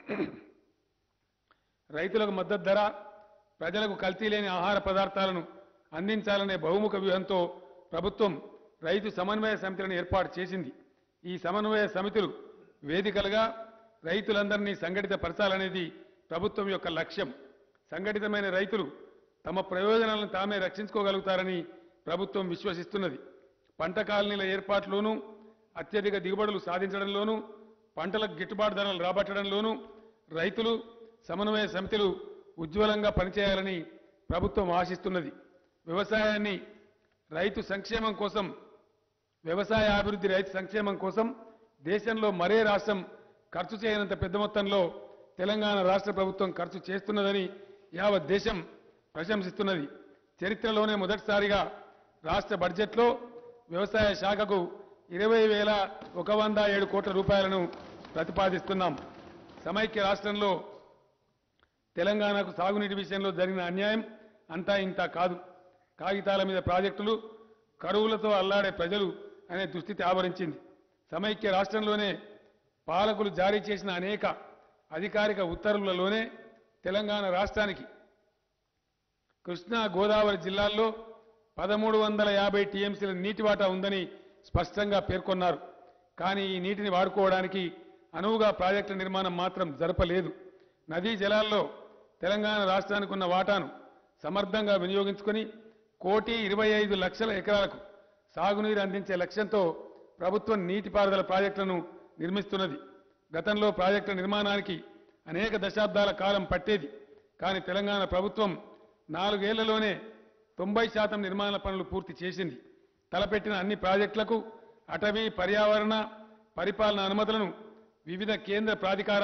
రైతులకు మద్దతు ధర, ప్రజలకు కల్తీ లేని ఆహార పదార్థాలను అందించాలనే బహుముఖ వ్యూహంతో ప్రభుత్వం రైతు సమన్వయ సమితులను ఏర్పాటు చేసింది. ఈ సమన్వయ సమితులు వేదికలుగా రైతులందరినీ సంఘటితపరచాలనేది ప్రభుత్వం యొక్క లక్ష్యం. సంఘటితమైన రైతులు తమ ప్రయోజనాలను తామే రక్షించుకోగలుగుతారని ప్రభుత్వం విశ్వసిస్తున్నది. పంట కాలనీల ఏర్పాటులోనూ, అత్యధిక దిగుబడులు సాధించడంలోనూ, పంటలకు గిట్టుబాటు ధరలు రాబట్టడంలోనూ రైతులు, సమన్వయ సమితులు ఉజ్వలంగా పనిచేయాలని ప్రభుత్వం ఆశిస్తున్నది. వ్యవసాయాన్ని రైతు సంక్షేమం కోసం, వ్యవసాయ అభివృద్ధి రైతు సంక్షేమం కోసం దేశంలో మరే రాష్ట్రం ఖర్చు చేయనంత పెద్ద మొత్తంలో తెలంగాణ రాష్ట్ర ప్రభుత్వం ఖర్చు చేస్తున్నదని యావత్ దేశం ప్రశంసిస్తున్నది. చరిత్రలోనే మొదటిసారిగా రాష్ట్ర బడ్జెట్లో వ్యవసాయ శాఖకు ఇరవై వేల ఒక వంద ఏడు కోట్ల రూపాయలను ప్రతిపాదిస్తున్నాం. సమైక్య రాష్ట్రంలో తెలంగాణకు సాగునీటి విషయంలో జరిగిన అన్యాయం అంతా ఇంతా కాదు. కాగితాల మీద ప్రాజెక్టులు, కరువులతో అల్లాడే ప్రజలు అనే దుస్థితి ఆవరించింది. సమైక్య రాష్ట్రంలోనే పాలకులు జారీ చేసిన అనేక అధికారిక ఉత్తర్వులలోనే తెలంగాణ రాష్ట్రానికి కృష్ణా, గోదావరి జిల్లాల్లో పదమూడు వందల యాభై టీఎంసీల నీటి వాటా ఉందని స్పష్టంగా పేర్కొన్నారు. కానీ ఈ నీటిని వాడుకోవడానికి అనువుగా ప్రాజెక్టుల నిర్మాణం మాత్రం జరపలేదు. నదీ జలాల్లో తెలంగాణ రాష్ట్రానికి ఉన్న వాటాను సమర్థంగా వినియోగించుకొని కోటి ఇరవై ఐదు లక్షల ఎకరాలకు సాగునీరు అందించే లక్ష్యంతో ప్రభుత్వం నీటిపారుదల ప్రాజెక్టులను నిర్మిస్తున్నది. గతంలో ప్రాజెక్టుల నిర్మాణానికి అనేక దశాబ్దాల కాలం పట్టేది. కానీ తెలంగాణ ప్రభుత్వం నాలుగేళ్లలోనే తొంభై శాతం నిర్మాణ పనులు పూర్తి చేసింది. తలపెట్టిన అన్ని ప్రాజెక్టులకు అటవీ, పర్యావరణ, పరిపాలన అనుమతులను వివిధ కేంద్ర ప్రాధికార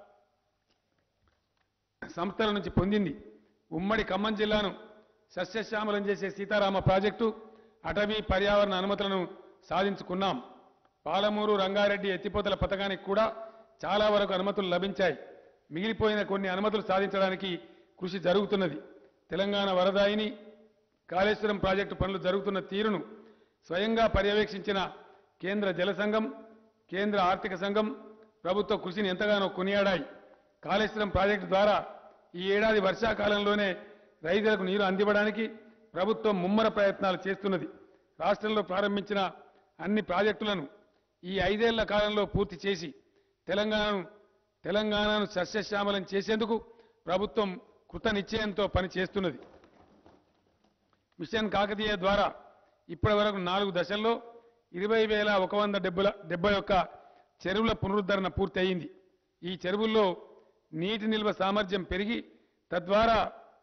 సంస్థల నుంచి పొందింది. ఉమ్మడి ఖమ్మం జిల్లాను సస్యశ్యామలం చేసే సీతారామ ప్రాజెక్టు, అటవీ, పర్యావరణ అనుమతులను సాధించుకున్నాం. పాలమూరు, రంగారెడ్డి ఎత్తిపోతల పథకానికి కూడా చాలా వరకు అనుమతులు లభించాయి. మిగిలిపోయిన కొన్ని అనుమతులు సాధించడానికి కృషి జరుగుతున్నది. తెలంగాణ వరదాయిని, కాళేశ్వరం ప్రాజెక్టు పనులు జరుగుతున్న తీరును స్వయంగా పర్యవేక్షించిన కేంద్ర జల సంఘం, కేంద్ర ఆర్థిక సంఘం ప్రభుత్వ కృషిని ఎంతగానో కొనియాడాయి. కాళేశ్వరం ప్రాజెక్టు ద్వారా ఈ ఏడాది వర్షాకాలంలోనే రైతులకు నీరు అందివ్వడానికి ప్రభుత్వం ముమ్మర ప్రయత్నాలు చేస్తున్నది. రాష్ట్రంలో ప్రారంభించిన అన్ని ప్రాజెక్టులను ఈ ఐదేళ్ల కాలంలో పూర్తి చేసి తెలంగాణను తెలంగాణను సస్యశ్యామలం చేసేందుకు ప్రభుత్వం కృత నిశ్చయంతో పనిచేస్తున్నది. మిషన్ కాకతీయ ద్వారా ఇప్పటి వరకు నాలుగు దశల్లో ఇరవై వేల ఒక వంద డెబ్బై డెబ్బై ఒక్క చెరువుల పునరుద్ధరణ పూర్తి అయింది. ఈ చెరువుల్లో నీటి నిల్వ సామర్థ్యం పెరిగి తద్వారా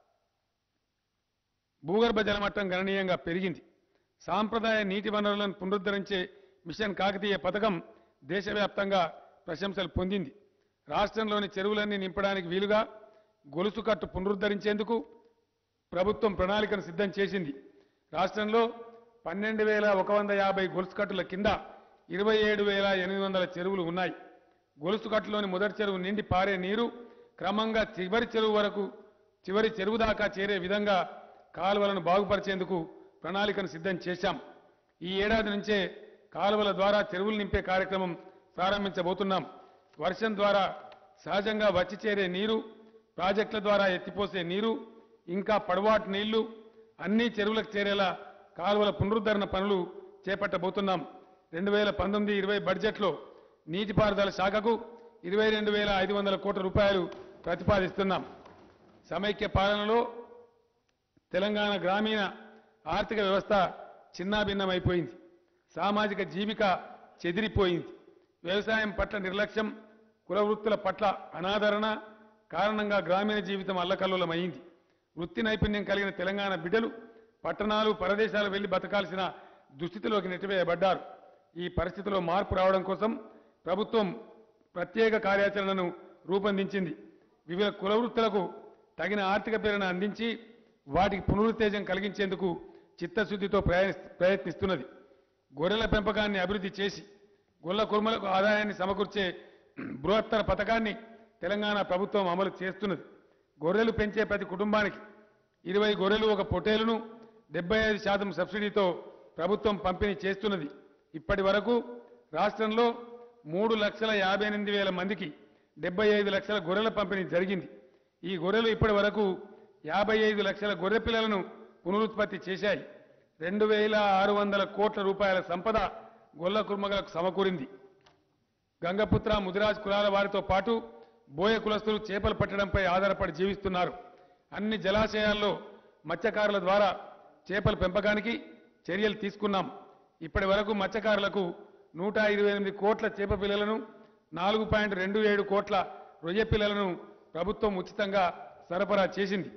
భూగర్భ జలమట్టం గణనీయంగా పెరిగింది. సాంప్రదాయ నీటి వనరులను పునరుద్ధరించే మిషన్ కాకతీయ పథకం దేశవ్యాప్తంగా ప్రశంసలు పొందింది. రాష్ట్రంలోని చెరువులన్నీ నింపడానికి వీలుగా గొలుసు కట్టు పునరుద్ధరించేందుకు ప్రభుత్వం ప్రణాళికను సిద్ధం చేసింది. రాష్ట్రంలో పన్నెండు వేల ఒక వంద యాభై గొలుసు కట్టుల కింద ఇరవై ఏడు వేల ఎనిమిది వందల చెరువులు ఉన్నాయి. గొలుసు కట్టులోని మొదటి చెరువు నిండి పారే నీరు క్రమంగా చివరి చెరువు వరకు చివరి చెరువు దాకా చేరే విధంగా కాలువలను బాగుపరిచేందుకు ప్రణాళికను సిద్ధం చేశాం. ఈ ఏడాది నుంచే కాలువల ద్వారా చెరువులు నింపే కార్యక్రమం ప్రారంభించబోతున్నాం. వర్షం ద్వారా సహజంగా వచ్చి చేరే నీరు, ప్రాజెక్టుల ద్వారా ఎత్తిపోసే నీరు, ఇంకా పడవాటు నీళ్లు అన్ని చెరువులకు చేరేలా కాలువల పునరుద్ధరణ పనులు చేపట్టబోతున్నాం. రెండు వేల పంతొమ్మిది ఇరవై బడ్జెట్లో నీటిపారుదల శాఖకు ఇరవై రెండు వేల ఐదు వందల కోట్ల రూపాయలు ప్రతిపాదిస్తున్నాం. సమైక్య పాలనలో తెలంగాణ గ్రామీణ ఆర్థిక వ్యవస్థ చిన్నాభిన్నమైపోయింది. సామాజిక జీవిక చెదిరిపోయింది. వ్యవసాయం పట్ల నిర్లక్ష్యం, కుల వృత్తుల పట్ల అనాదరణ కారణంగా గ్రామీణ జీవితం అల్లకల్లోలమైంది. వృత్తి నైపుణ్యం కలిగిన తెలంగాణ బిడ్డలు పట్టణాలు, పరదేశాలు వెళ్లి బతకాల్సిన దుస్థితిలోకి నెట్టివేయబడ్డారు. ఈ పరిస్థితిలో మార్పు రావడం కోసం ప్రభుత్వం ప్రత్యేక కార్యాచరణను రూపొందించింది. వివిధ కుల వృత్తులకు తగిన ఆర్థిక ప్రేరణ అందించి వాటికి పునరుత్తేజం కలిగించేందుకు చిత్తశుద్ధితో ప్రయత్నిస్తున్నది. గొర్రెల పెంపకాన్ని అభివృద్ధి చేసి గొల్ల కుర్మలకు ఆదాయాన్ని సమకూర్చే బృహత్తర పథకాన్ని తెలంగాణ ప్రభుత్వం అమలు చేస్తున్నది. గొర్రెలు పెంచే ప్రతి కుటుంబానికి ఇరవై గొర్రెలు ఒక పొటేలును డెబ్బై ఐదు శాతం సబ్సిడీతో ప్రభుత్వం పంపిణీ చేస్తున్నది. ఇప్పటి వరకు రాష్ట్రంలో మూడు లక్షల యాభై ఎనిమిది వేల మందికి డెబ్బై ఐదు లక్షల గొర్రెల పంపిణీ జరిగింది. ఈ గొర్రెలు ఇప్పటి వరకు యాభై ఐదు లక్షల గొర్రె పిల్లలను పునరుత్పత్తి చేశాయి. రెండు వేల ఆరు వందల కోట్ల రూపాయల సంపద గొల్ల కుర్మలకు సమకూరింది. గంగపుత్ర ముదిరాజ్ కులాల వారితో పాటు బోయ కులస్తులు చేపలు పట్టడంపై ఆధారపడి జీవిస్తున్నారు. అన్ని జలాశయాల్లో మత్స్యకారుల ద్వారా చేపల పెంపకానికి చర్యలు తీసుకున్నాం. ఇప్పటి వరకు మత్స్యకారులకు నూట ఇరవై ఎనిమిది కోట్ల చేప పిల్లలను, నాలుగు పాయింట్ రెండు ఏడు కోట్ల రొయ్య పిల్లలను ప్రభుత్వం ఉచితంగా సరఫరా చేసింది.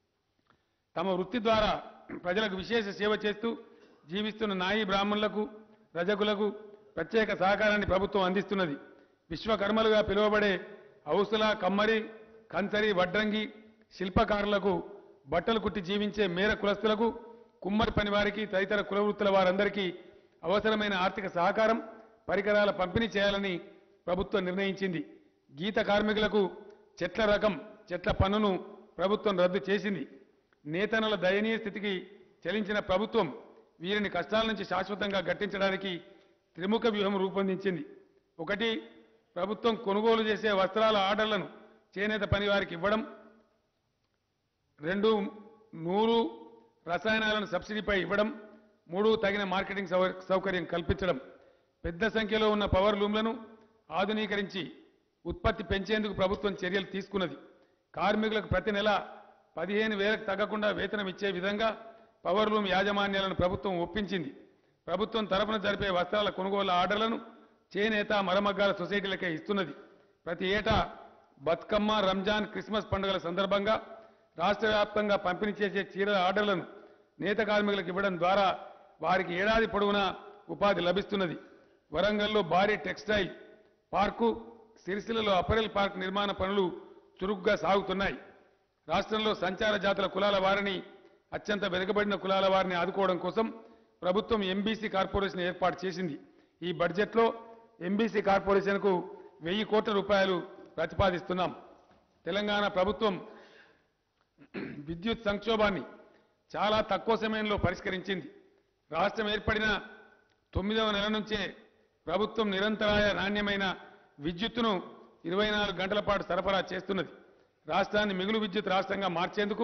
తమ వృత్తి ద్వారా ప్రజలకు విశేష సేవ చేస్తూ జీవిస్తున్న నాయి బ్రాహ్మణులకు, రజకులకు ప్రత్యేక సహకారాన్ని ప్రభుత్వం అందిస్తున్నది. విశ్వకర్మలుగా పిలువబడే ఔసుల, కమ్మరి, కంచరి, వడ్రంగి శిల్పకారులకు, బట్టలు కుట్టి జీవించే మేర కులస్తులకు, కుమ్మరి పని వారికి, తదితర కుల వృత్తుల వారందరికీ అవసరమైన ఆర్థిక సహకారం, పరికరాల పంపిణీ చేయాలని ప్రభుత్వం నిర్ణయించింది. గీత కార్మికులకు చెట్ల రకం, చెట్ల పన్నును ప్రభుత్వం రద్దు చేసింది. నేతన్నల దయనీయ స్థితికి చెలించిన ప్రభుత్వం వీరిని కష్టాల నుంచి శాశ్వతంగా గట్టించడానికి త్రిముఖ వ్యూహం రూపొందించింది. ఒకటి, ప్రభుత్వం కొనుగోలు చేసే వస్త్రాల ఆర్డర్లను చేనేత పని వారికి ఇవ్వడం. రెండు, నూరు రసాయనాలను సబ్సిడీపై ఇవ్వడం. మూడు, తగిన మార్కెటింగ్ సౌ- సౌకర్యం కల్పించడం. పెద్ద సంఖ్యలో ఉన్న పవర్ లూమ్లను ఆధునీకరించి ఉత్పత్తి పెంచేందుకు ప్రభుత్వం చర్యలు తీసుకున్నది. కార్మికులకు ప్రతి నెల పదిహేను వేలకు తగ్గకుండా వేతనం ఇచ్చే విధంగా పవర్ లూమ్ యాజమాన్యాలను ప్రభుత్వం ఒప్పించింది. ప్రభుత్వం తరపున జరిపే వస్త్రాల కొనుగోలు ఆర్డర్లను చేనేత, మరమగ్గాల సొసైటీలకే ఇస్తున్నది. ప్రతి ఏటా బతుకమ్మ, రంజాన్, క్రిస్మస్ పండుగల సందర్భంగా రాష్ట్ర వ్యాప్తంగా పంపిణీ చేసే చీరల ఆర్డర్లను నేత కార్మికులకు ఇవ్వడం ద్వారా వారికి ఏడాది పొడవునా ఉపాధి లభిస్తున్నది. వరంగల్లో భారీ టెక్స్టైల్ పార్కు, సిరిసిల్లలో అపరెల్ పార్క్ నిర్మాణ పనులు చురుగ్గా సాగుతున్నాయి. రాష్ట్రంలో సంచార జాతుల కులాల వారిని, అత్యంత వెనుకబడిన కులాల వారిని ఆదుకోవడం కోసం ప్రభుత్వం ఎంబీసీ కార్పొరేషన్ ఏర్పాటు చేసింది. ఈ బడ్జెట్లో ఎంబీసీ కార్పొరేషన్కు వెయ్యి కోట్ల రూపాయలు ప్రతిపాదిస్తున్నాం. తెలంగాణ ప్రభుత్వం విద్యుత్ సంక్షోభాన్ని చాలా తక్కువ సమయంలో పరిష్కరించింది. రాష్ట్రం ఏర్పడిన తొమ్మిదవ నెల నుంచే ప్రభుత్వం నిరంతరాయ నాణ్యమైన విద్యుత్తును ఇరవై నాలుగు గంటల పాటు సరఫరా చేస్తున్నది. రాష్ట్రాన్ని మిగులు విద్యుత్ రాష్ట్రంగా మార్చేందుకు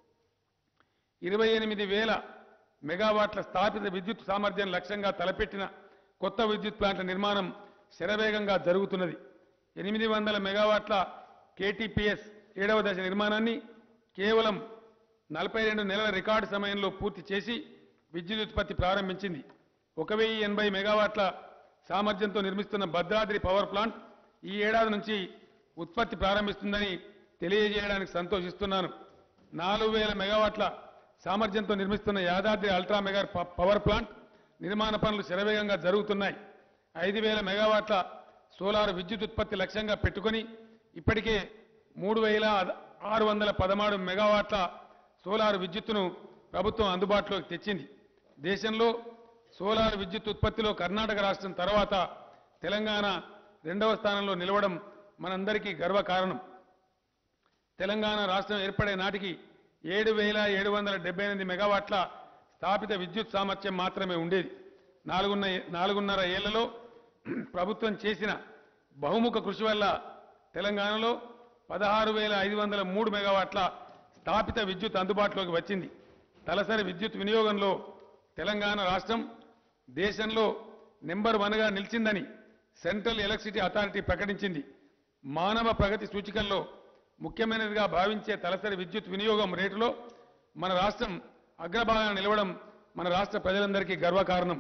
ఇరవై ఎనిమిది వేల మెగావాట్ల స్థాపిత విద్యుత్ సామర్థ్యం లక్ష్యంగా తలపెట్టిన కొత్త విద్యుత్ ప్లాంట్ల నిర్మాణం శరవేగంగా జరుగుతున్నది. ఎనిమిది వందల మెగావాట్ల కేటీపీఎస్ ఏడవ దశ నిర్మాణాన్ని కేవలం నలభై రెండు నెలల రికార్డు సమయంలో పూర్తి చేసి విద్యుత్ ఉత్పత్తి ప్రారంభించింది. ఒక వెయ్యి ఎనభై మెగావాట్ల సామర్థ్యంతో నిర్మిస్తున్న భద్రాద్రి పవర్ ప్లాంట్ ఈ ఏడాది నుంచి ఉత్పత్తి ప్రారంభిస్తుందని తెలియజేయడానికి సంతోషిస్తున్నాను. నాలుగు వేల మెగావాట్ల సామర్థ్యంతో నిర్మిస్తున్న యాదాద్రి అల్ట్రా మెగా ప- పవర్ ప్లాంట్ నిర్మాణ పనులు శరవేగంగా జరుగుతున్నాయి. ఐదు వేల మెగావాట్ల సోలార్ విద్యుత్ ఉత్పత్తి లక్ష్యంగా పెట్టుకొని ఇప్పటికే మూడు వేల ఆరు వందల పదమూడు మెగావాట్ల సోలార్ విద్యుత్తును ప్రభుత్వం అందుబాటులోకి తెచ్చింది. దేశంలో సోలార్ విద్యుత్ ఉత్పత్తిలో కర్ణాటక రాష్ట్రం తర్వాత తెలంగాణ రెండవ స్థానంలో నిలవడం మనందరికీ గర్వకారణం. తెలంగాణ రాష్ట్రం ఏర్పడే నాటికి ఏడు వేల ఏడు వందల డెబ్బై ఎనిమిది మెగావాట్ల స్థాపిత విద్యుత్ సామర్థ్యం మాత్రమే ఉండేది. నాలుగున్న నాలుగున్నర ఏళ్లలో ప్రభుత్వం చేసిన బహుముఖ కృషి వల్ల తెలంగాణలో పదహారు వేల ఐదు వందల మూడు మెగావాట్ల స్థాపిత విద్యుత్ అందుబాటులోకి వచ్చింది. తలసరి విద్యుత్ వినియోగంలో తెలంగాణ రాష్ట్రం దేశంలో నెంబర్ వన్గా నిలిచిందని సెంట్రల్ ఎలక్ట్రిసిటీ అథారిటీ ప్రకటించింది. మానవ ప్రగతి సూచికల్లో ముఖ్యమైనదిగా భావించే తలసరి విద్యుత్ వినియోగం రేటులో మన రాష్ట్రం అగ్రభాగాన నిలవడం మన రాష్ట్ర ప్రజలందరికీ గర్వకారణం.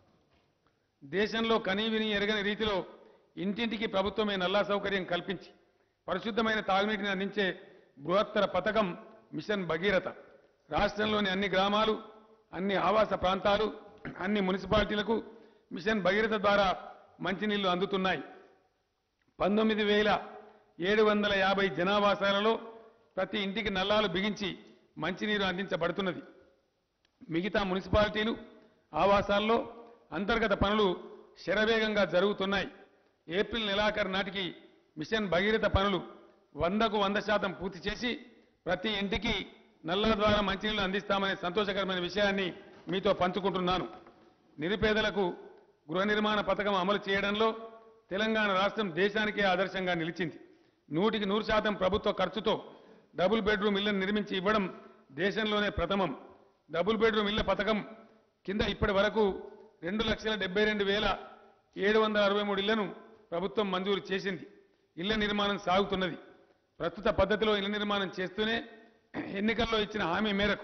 దేశంలో కనీవిని ఎరగని రీతిలో ఇంటింటికి ప్రభుత్వమే నల్లా సౌకర్యం కల్పించి పరిశుద్ధమైన తాగునీటిని అందించే బృహత్తర పథకం మిషన్ భగీరథ. రాష్ట్రంలోని అన్ని గ్రామాలు, అన్ని ఆవాస ప్రాంతాలు, అన్ని మున్సిపాలిటీలకు మిషన్ భగీరథ ద్వారా మంచినీళ్లు అందుతున్నాయి. పంతొమ్మిది వేల ఏడు వందల యాభై జనావాసాలలో ప్రతి ఇంటికి నల్లాలు బిగించి మంచినీరు అందించబడుతున్నది. మిగతా మున్సిపాలిటీలు, ఆవాసాల్లో అంతర్గత పనులు శరవేగంగా జరుగుతున్నాయి. ఏప్రిల్ నెలాఖరు నాటికి మిషన్ భగీరథ పనులు వందకు వంద శాతం పూర్తి చేసి ప్రతి ఇంటికి నల్లా ద్వారా మంచినీళ్లు అందిస్తామనే సంతోషకరమైన విషయాన్ని మీతో పంచుకుంటున్నాను. నిరుపేదలకు గృహ నిర్మాణ పథకం అమలు చేయడంలో తెలంగాణ రాష్ట్రం దేశానికే ఆదర్శంగా నిలిచింది. నూటికి నూరు శాతం ప్రభుత్వ ఖర్చుతో డబుల్ బెడ్రూమ్ ఇళ్లను నిర్మించి ఇవ్వడం దేశంలోనే ప్రథమం. డబుల్ బెడ్రూమ్ ఇళ్ల పథకం కింద ఇప్పటి వరకు రెండు లక్షల డెబ్బై రెండు వేల ఏడు వందల అరవై మూడు ఇళ్లను ప్రభుత్వం మంజూరు చేసింది. ఇళ్ల నిర్మాణం సాగుతున్నది. ప్రస్తుత పద్ధతిలో ఇళ్ల నిర్మాణం చేస్తూనే ఎన్నికల్లో ఇచ్చిన హామీ మేరకు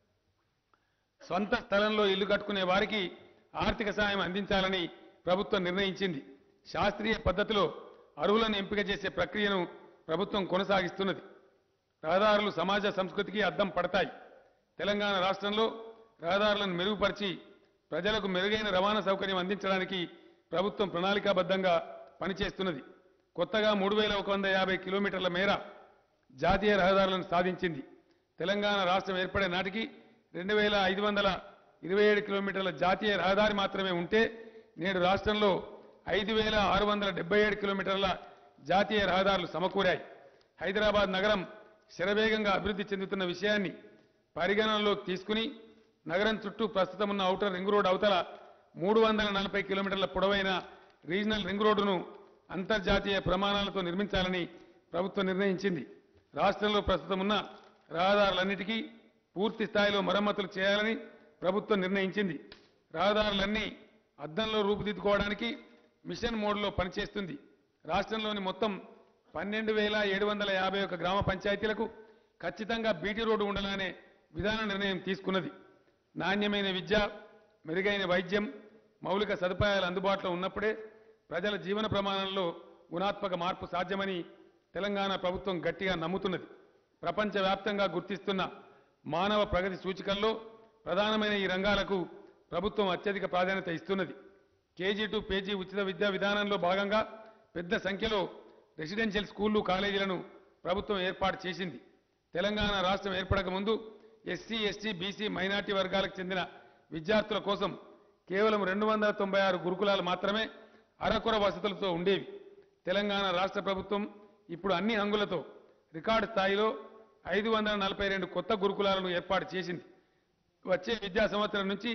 సొంత స్థలంలో ఇల్లు కట్టుకునే వారికి ఆర్థిక సాయం అందించాలని ప్రభుత్వం నిర్ణయించింది. శాస్త్రీయ పద్ధతిలో అర్హులను ఎంపిక చేసే ప్రక్రియను ప్రభుత్వం కొనసాగిస్తున్నది. రహదారులు సమాజ సంస్కృతికి అద్దం పడతాయి. తెలంగాణ రాష్ట్రంలో రహదారులను మెరుగుపరిచి ప్రజలకు మెరుగైన రవాణా సౌకర్యం అందించడానికి ప్రభుత్వం ప్రణాళికాబద్ధంగా పనిచేస్తున్నది. కొత్తగా మూడు వేల ఒక వంద యాభై కిలోమీటర్ల మేర జాతీయ రహదారులను సాధించింది. తెలంగాణ రాష్ట్రం ఏర్పడే నాటికి రెండు వేల ఐదు వందల ఇరవై ఏడు కిలోమీటర్ల జాతీయ రహదారి మాత్రమే ఉంటే నేడు రాష్ట్రంలో ఐదు వేల ఆరు వందల డెబ్బై ఏడు కిలోమీటర్ల జాతీయ రహదారులు సమకూరాయి. హైదరాబాద్ నగరం శరవేగంగా అభివృద్ధి చెందుతున్న విషయాన్ని పరిగణనలోకి తీసుకుని నగరం చుట్టూ ప్రస్తుతం ఉన్న ఔటర్ రింగ్ రోడ్ అవతల మూడు వందల నలభై కిలోమీటర్ల పొడవైన రీజనల్ రింగ్ రోడ్డును అంతర్జాతీయ ప్రమాణాలతో నిర్మించాలని ప్రభుత్వం నిర్ణయించింది. రాష్ట్రంలో ప్రస్తుతం ఉన్న రహదారులన్నిటికీ పూర్తి స్థాయిలో మరమ్మతులు చేయాలని ప్రభుత్వం నిర్ణయించింది. రహదారులన్నీ అద్దంలో రూపుదిద్దుకోవడానికి మిషన్ మోడ్లో పనిచేస్తుంది. రాష్ట్రంలోని మొత్తం పన్నెండు వేల ఏడు వందల యాభై ఒక గ్రామ పంచాయతీలకు ఖచ్చితంగా బీటీ రోడ్డు ఉండాలనే విధాన నిర్ణయం తీసుకున్నది. నాణ్యమైన విద్య, మెరుగైన వైద్యం, మౌలిక సదుపాయాలు అందుబాటులో ఉన్నప్పుడే ప్రజల జీవన ప్రమాణంలో గుణాత్మక మార్పు సాధ్యమని తెలంగాణ ప్రభుత్వం గట్టిగా నమ్ముతున్నది. ప్రపంచవ్యాప్తంగా గుర్తిస్తున్న మానవ ప్రగతి సూచికల్లో ప్రధానమైన ఈ రంగాలకు ప్రభుత్వం అత్యధిక ప్రాధాన్యత ఇస్తున్నది. కేజీ టు పేజీ ఉచిత విద్యా విధానంలో భాగంగా పెద్ద సంఖ్యలో రెసిడెన్షియల్ స్కూళ్లు, కాలేజీలను ప్రభుత్వం ఏర్పాటు చేసింది. తెలంగాణ రాష్ట్రం ఏర్పడక ముందు ఎస్సీ, ఎస్టీ, బీసీ, మైనార్టీ వర్గాలకు చెందిన విద్యార్థుల కోసం కేవలం రెండు వందల తొంభై ఆరు గురుకులాలు మాత్రమే అరకొర వసతులతో ఉండేవి. తెలంగాణ రాష్ట్ర ప్రభుత్వం ఇప్పుడు అన్ని హంగులతో రికార్డు స్థాయిలో ఐదు వందల నలభై రెండు కొత్త గురుకులాలను ఏర్పాటు చేసింది. వచ్చే విద్యా సంవత్సరం నుంచి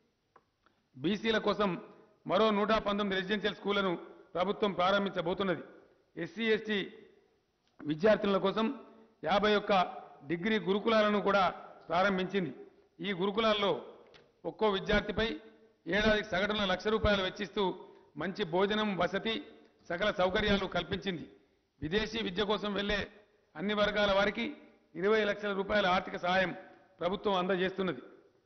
బీసీల కోసం మరో నూట పంతొమ్మిది రెసిడెన్షియల్ స్కూళ్లను ప్రభుత్వం ప్రారంభించబోతున్నది. ఎస్సీ, ఎస్టీ విద్యార్థుల కోసం యాభై ఒక్క డిగ్రీ గురుకులాలను కూడా ప్రారంభించింది. ఈ గురుకులాల్లో ఒక్కో విద్యార్థిపై ఏడాదికి సగటున లక్ష రూపాయలు వెచ్చిస్తూ మంచి భోజనం, వసతి, సకల సౌకర్యాలు కల్పించింది. విదేశీ విద్య కోసం వెళ్లే అన్ని వర్గాల వారికి ఇరవై లక్షల రూపాయల ఆర్థిక సహాయం ప్రభుత్వం అందజేస్తున్నది.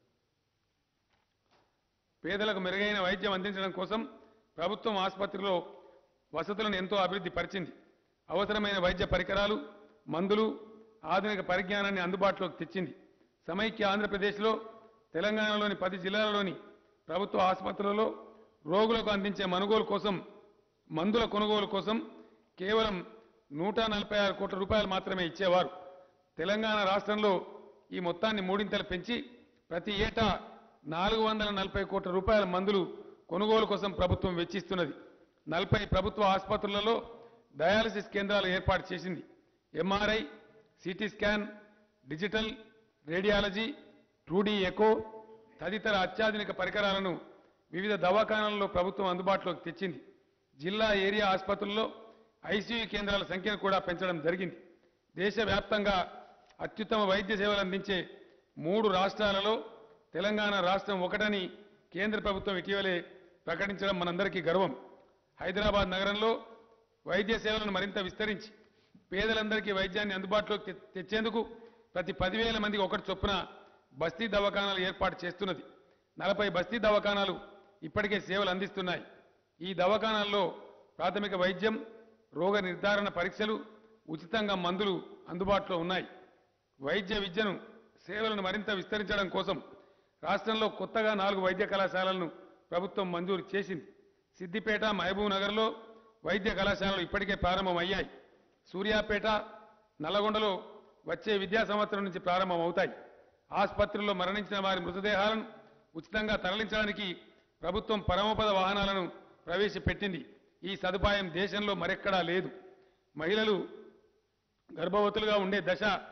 పేదలకు మెరుగైన వైద్యం అందించడం కోసం ప్రభుత్వం ఆసుపత్రిలో వసతులను ఎంతో అభివృద్ధి పరిచింది. అవసరమైన వైద్య పరికరాలు, మందులు, ఆధునిక పరిజ్ఞానాన్ని అందుబాటులోకి తెచ్చింది. సమైక్య ఆంధ్రప్రదేశ్లో తెలంగాణలోని పది జిల్లాలలోని ప్రభుత్వ ఆసుపత్రులలో రోగులకు అందించే మనుగోలు కోసం మందుల కొనుగోలు కోసం కేవలం నూట నలభై ఆరు కోట్ల రూపాయలు మాత్రమే ఇచ్చేవారు. తెలంగాణ రాష్ట్రంలో ఈ మొత్తాన్ని మూడింతలు పెంచి ప్రతి ఏటా నాలుగు వందల నలభై కోట్ల రూపాయల మందులు కొనుగోలు కోసం ప్రభుత్వం వెచ్చిస్తున్నది. నలభై ప్రభుత్వ ఆసుపత్రులలో డయాలసిస్ కేంద్రాలు ఏర్పాటు చేసింది. MRI, CT scan, digital radiology, two D echo తదితర అత్యాధునిక పరికరాలను వివిధ దవాఖానాలలో ప్రభుత్వం అందుబాటులోకి తెచ్చింది. జిల్లా, ఏరియా ఆసుపత్రుల్లో ఐసీయూ కేంద్రాల సంఖ్యను కూడా పెంచడం జరిగింది. దేశవ్యాప్తంగా అత్యుత్తమ వైద్య సేవలు అందించే మూడు రాష్ట్రాలలో తెలంగాణ రాష్ట్రం ఒకటని కేంద్ర ప్రభుత్వం ఇటీవలే ప్రకటించడం మనందరికీ గర్వం. హైదరాబాద్ నగరంలో వైద్య సేవలను మరింత విస్తరించి పేదలందరికీ వైద్యాన్ని అందుబాటులోకి తెచ్చేందుకు ప్రతి పదివేల మందికి ఒకటి చొప్పున బస్తీ దవాఖానాలు ఏర్పాటు చేస్తున్నది. నలభై బస్తీ దవాఖానాలు ఇప్పటికే సేవలు అందిస్తున్నాయి. ఈ దవాఖానాల్లో ప్రాథమిక వైద్యం, రోగ నిర్ధారణ పరీక్షలు, ఉచితంగా మందులు అందుబాటులో ఉన్నాయి. వైద్య విద్యను సేవలను మరింత విస్తరించడం కోసం రాష్ట్రంలో కొత్తగా నాలుగు వైద్య కళాశాలలను ప్రభుత్వం మంజూరు చేసింది. సిద్దిపేట, మహబూబ్ నగర్లో వైద్య కళాశాలలు ఇప్పటికే ప్రారంభమయ్యాయి. సూర్యాపేట, నల్లగొండలో వచ్చే విద్యా సంవత్సరం నుంచి ప్రారంభమవుతాయి. ఆసుపత్రుల్లో మరణించిన వారి మృతదేహాలను ఉచితంగా తరలించడానికి ప్రభుత్వం పరమపద వాహనాలను ప్రవేశపెట్టింది. ఈ సదుపాయం దేశంలో మరెక్కడా లేదు. మహిళలు గర్భవతులుగా ఉండే దశ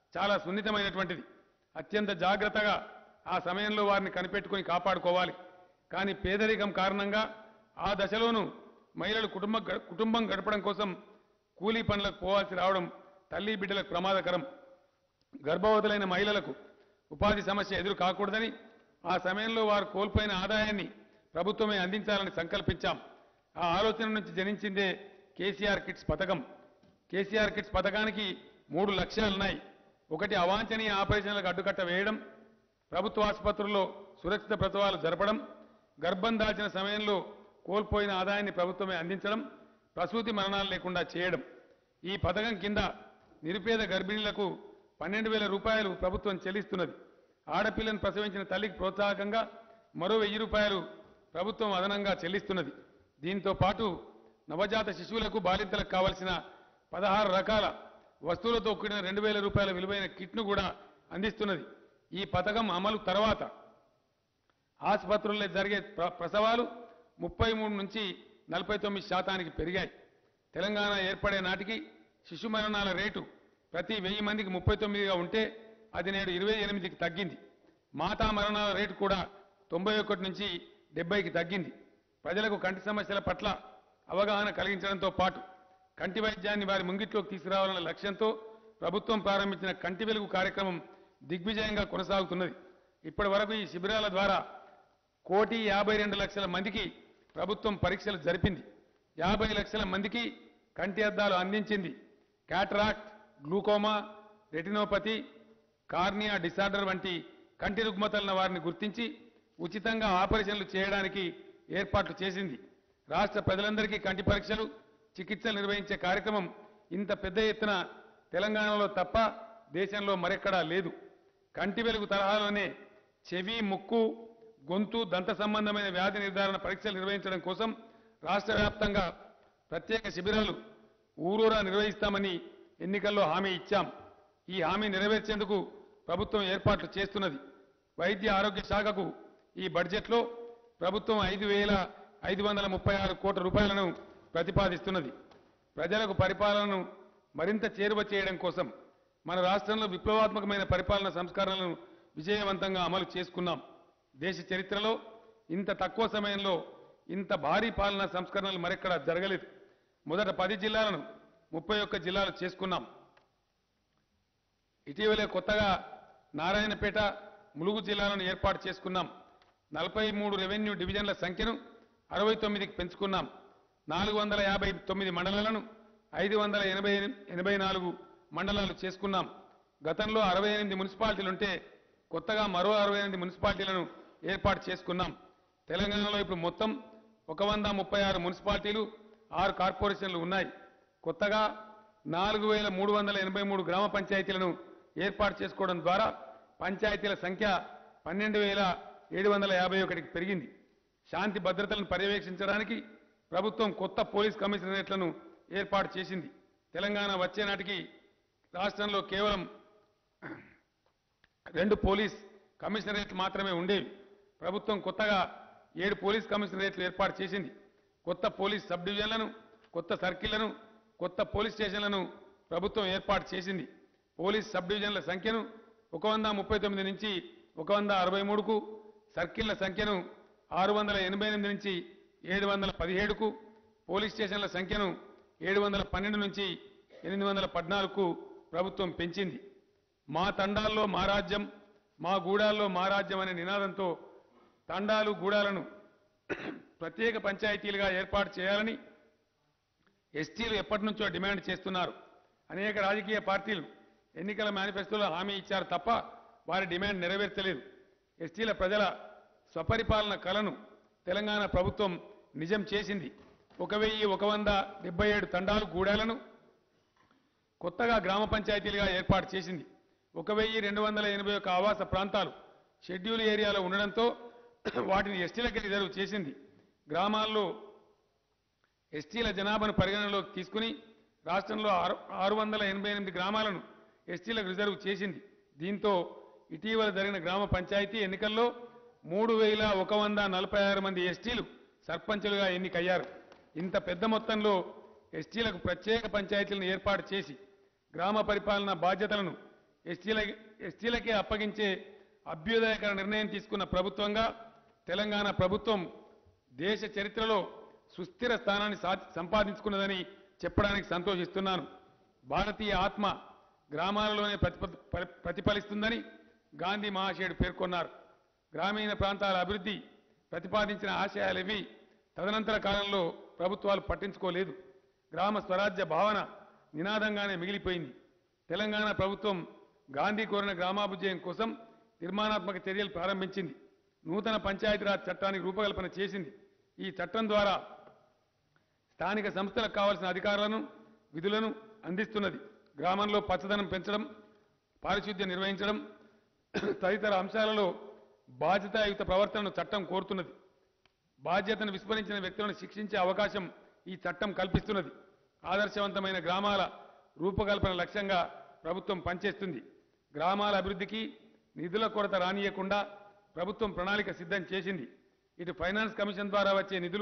చాలా సున్నితమైనటువంటిది. అత్యంత జాగ్రత్తగా ఆ సమయంలో వారిని కనిపెట్టుకొని కాపాడుకోవాలి. కానీ పేదరికం కారణంగా ఆ దశలోనూ మహిళలు కుటుంబ కుటుంబం గడపడం కోసం కూలీ పనులకు పోవాల్సి రావడం తల్లి బిడ్డలకు ప్రమాదకరం. గర్భవతులైన మహిళలకు ఉపాధి సమస్య ఎదురు కాకూడదని ఆ సమయంలో వారు కోల్పోయిన ఆదాయాన్ని ప్రభుత్వమే అందించాలని సంకల్పించాం. ఆ ఆలోచన నుంచి జనించిందే కేసీఆర్ కిట్స్ పథకం. కేసీఆర్ కిట్స్ పథకానికి మూడు లక్ష్యాలున్నాయి. ఒకటి, అవాంఛనీయ ఆపరేషన్లకు అడ్డుకట్ట వేయడం, ప్రభుత్వ ఆసుపత్రుల్లో సురక్షిత ప్రసవాలు జరపడం, గర్భం దాల్చిన సమయంలో కోల్పోయిన ఆదాయాన్ని ప్రభుత్వమే అందించడం, ప్రసూతి మరణాలు లేకుండా చేయడం. ఈ పథకం కింద నిరుపేద గర్భిణీలకు పన్నెండు వేల రూపాయలు ప్రభుత్వం చెల్లిస్తున్నది. ఆడపిల్లను ప్రసవించిన తల్లికి ప్రోత్సాహకంగా మరో వెయ్యి రూపాయలు ప్రభుత్వం అదనంగా చెల్లిస్తున్నది. దీంతో పాటు నవజాత శిశువులకు బాలింతలకు కావలసిన పదహారు రకాల వస్తువులతో కూడిన రెండు వేల రూపాయల విలువైన కిట్ను కూడా అందిస్తున్నది. ఈ పథకం అమలు తర్వాత ఆసుపత్రుల్లో జరిగే ప్రసవాలు ముప్పై మూడు నుంచి నలభై తొమ్మిది శాతానికి పెరిగాయి. తెలంగాణ ఏర్పడే నాటికి శిశు మరణాల రేటు ప్రతి వెయ్యి మందికి ముప్పై తొమ్మిదిగా ఉంటే అది నేడు ఇరవై ఎనిమిదికి తగ్గింది. మాతా మరణాల రేటు కూడా తొంభై ఒకటి నుంచి డెబ్బైకి తగ్గింది. ప్రజలకు కంటి సమస్యల పట్ల అవగాహన కలిగించడంతో పాటు కంటి వైద్యాన్ని వారి ముంగిట్లోకి తీసుకురావాలన్న లక్ష్యంతో ప్రభుత్వం ప్రారంభించిన కంటి వెలుగు కార్యక్రమం దిగ్విజయంగా కొనసాగుతున్నది. ఇప్పటి వరకు ఈ శిబిరాల ద్వారా కోటి యాభై రెండు లక్షల మందికి ప్రభుత్వం పరీక్షలు జరిపింది. యాభై లక్షల మందికి కంటి అద్దాలు అందించింది. Cataract, glaucoma, retinopathy, cornea disorder వంటి కంటి రుగ్మతలను వారిని గుర్తించి ఉచితంగా ఆపరేషన్లు చేయడానికి ఏర్పాట్లు చేసింది. రాష్ట్ర ప్రజలందరికీ కంటి పరీక్షలు, చికిత్సలు నిర్వహించే కార్యక్రమం ఇంత పెద్ద ఎత్తున తెలంగాణలో తప్ప దేశంలో మరెక్కడా లేదు. కంటి వెలుగు తరహాలోనే చెవి, ముక్కు, గొంతు, దంత సంబంధమైన వ్యాధి నిర్ధారణ పరీక్షలు నిర్వహించడం కోసం రాష్ట్ర వ్యాప్తంగా ప్రత్యేక శిబిరాలు ఊరూరా నిర్వహిస్తామని ఎన్నికల్లో హామీ ఇచ్చాం. ఈ హామీ నెరవేర్చేందుకు ప్రభుత్వం ఏర్పాట్లు చేస్తున్నది. వైద్య ఆరోగ్య శాఖకు ఈ బడ్జెట్లో ప్రభుత్వం ఐదు వేల ఐదు వందల ముప్పై ఆరు కోట్ల రూపాయలను ప్రతిపాదిస్తున్నది. ప్రజలకు పరిపాలనను మరింత చేరువ చేయడం కోసం మన రాష్ట్రంలో విప్లవాత్మకమైన పరిపాలన సంస్కరణలను విజయవంతంగా అమలు చేసుకున్నాం. దేశ చరిత్రలో ఇంత తక్కువ సమయంలో ఇంత భారీ పాలనా సంస్కరణలు మరెక్కడా జరగలేదు. మొదట పది జిల్లాలను ముప్పై ఒక్క జిల్లాలు చేసుకున్నాం. ఇటీవలే కొత్తగా నారాయణపేట, ములుగు జిల్లాలను ఏర్పాటు చేసుకున్నాం. నలభై మూడు రెవెన్యూ డివిజన్ల సంఖ్యను అరవై తొమ్మిదికి పెంచుకున్నాం. నాలుగు వందల యాభై తొమ్మిది మండలాలను ఐదు వందల ఎనభై ఎనభై నాలుగు మండలాలు చేసుకున్నాం. గతంలో అరవై ఎనిమిది మున్సిపాలిటీలుంటే కొత్తగా మరో అరవై ఎనిమిది మున్సిపాలిటీలను ఏర్పాటు చేసుకున్నాం. తెలంగాణలో ఇప్పుడు మొత్తం ఒక వంద ముప్పై ఆరు మున్సిపాలిటీలు, ఆరు కార్పొరేషన్లు ఉన్నాయి. కొత్తగా నాలుగు వేల మూడు వందల ఎనభై మూడు గ్రామ పంచాయతీలను ఏర్పాటు చేసుకోవడం ద్వారా పంచాయతీల సంఖ్య పన్నెండు వేల ఏడు వందల యాభై ఒకటికి పెరిగింది. శాంతి భద్రతలను పర్యవేక్షించడానికి ప్రభుత్వం కొత్త పోలీస్ కమిషనరేట్లను ఏర్పాటు చేసింది. తెలంగాణ వచ్చే నాటికి రాష్ట్రంలో కేవలం రెండు పోలీస్ కమిషనరేట్లు మాత్రమే ఉండేవి. ప్రభుత్వం కొత్తగా ఏడు పోలీస్ కమిషనరేట్లు ఏర్పాటు చేసింది. కొత్త పోలీస్ సబ్ డివిజన్లను, కొత్త సర్కిళ్లను, కొత్త పోలీస్ స్టేషన్లను ప్రభుత్వం ఏర్పాటు చేసింది. పోలీస్ సబ్ డివిజన్ల సంఖ్యను ఒక వంద ముప్పై తొమ్మిది నుంచి ఒక వంద అరవై మూడుకు, సర్కిళ్ల సంఖ్యను ఆరు వందల ఎనభై ఎనిమిది నుంచి ఏడు వందల పదిహేడుకు, పోలీస్ స్టేషన్ల సంఖ్యను ఏడు వందల పన్నెండు నుంచి ఎనిమిది వందల పద్నాలుగుకు ప్రభుత్వం పెంచింది. మా తండాల్లో మా రాజ్యం, మా గూడాల్లో మా రాజ్యం అనే నినాదంతో తండాలు, గూడాలను ప్రత్యేక పంచాయతీలుగా ఏర్పాటు చేయాలని ఎస్టీలు ఎప్పటి నుంచో డిమాండ్ చేస్తున్నారు. అనేక రాజకీయ పార్టీలు ఎన్నికల మేనిఫెస్టోలో హామీ ఇచ్చారు తప్ప వారి డిమాండ్ నెరవేర్చలేదు. ఎస్టీల ప్రజల స్వపరిపాలన కలను తెలంగాణ ప్రభుత్వం నిజం చేసింది. ఒక వెయ్యి ఒక వంద డెబ్బై ఏడు తండాలు, గూడాలను కొత్తగా గ్రామ పంచాయతీలుగా ఏర్పాటు చేసింది. ఒక వెయ్యి రెండు వందల ఎనభై ఒక ఆవాస ప్రాంతాలు షెడ్యూల్ ఏరియాలో ఉండడంతో వాటిని ఎస్టీలకి రిజర్వ్ చేసింది. గ్రామాల్లో ఎస్టీల జనాభాను పరిగణనలోకి తీసుకుని రాష్ట్రంలో ఆరు ఆరు వందల ఎనభై ఎనిమిది గ్రామాలను ఎస్టీలకు రిజర్వ్ చేసింది. దీంతో ఇటీవల జరిగిన గ్రామ పంచాయతీ ఎన్నికల్లో మూడు వేల ఒక వంద నలభై ఆరు మంది ఎస్టీలు సర్పంచులుగా ఎన్నికయ్యారు. ఇంత పెద్ద మొత్తంలో ఎస్టీలకు ప్రత్యేక పంచాయతీలను ఏర్పాటు చేసి గ్రామ పరిపాలన బాధ్యతలను ఎస్టీల ఎస్టీలకే అప్పగించే అభ్యుదయకర నిర్ణయం తీసుకున్న ప్రభుత్వంగా తెలంగాణ ప్రభుత్వం దేశ చరిత్రలో సుస్థిర స్థానాన్ని సా- సంపాదించుకున్నదని చెప్పడానికి సంతోషిస్తున్నాను. భారతీయ ఆత్మ గ్రామాలలోనే ప్రతిప ప్ర- ప్రతిఫలిస్తుందని గాంధీ మహాశయుడు పేర్కొన్నారు. గ్రామీణ ప్రాంతాల అభివృద్ధి ప్రతిపాదించిన ఆశయాలేవి తదనంతర కాలంలో ప్రభుత్వాలు పట్టించుకోలేదు. గ్రామ స్వరాజ్య భావన నినాదంగానే మిగిలిపోయింది. తెలంగాణ ప్రభుత్వం గాంధీ కోరిన గ్రామాభివృద్ధి కోసం నిర్మాణాత్మక చర్యలు ప్రారంభించింది. నూతన పంచాయతీరాజ్ చట్టానికి రూపకల్పన చేసింది. ఈ చట్టం ద్వారా స్థానిక సంస్థలకు కావాల్సిన అధికారాలను విధులను అందిస్తున్నది. గ్రామంలో పచ్చదనం పెంచడం, పారిశుద్ధ్యం నిర్వహించడం తదితర అంశాలలో బాధ్యతాయుత ప్రవర్తనను చట్టం కోరుతున్నది. బాధ్యతను విస్మరించిన వ్యక్తులను శిక్షించే అవకాశం ఈ చట్టం కల్పిస్తున్నది. ఆదర్శవంతమైన గ్రామాల రూపకల్పన లక్ష్యంగా ప్రభుత్వం పనిచేస్తుంది. గ్రామాల అభివృద్ధికి నిధుల కొరత రానియకుండా ప్రభుత్వం ప్రణాళిక సిద్ధం చేసింది. ఇటు ఫైనాన్స్ కమిషన్ ద్వారా వచ్చే నిధులు,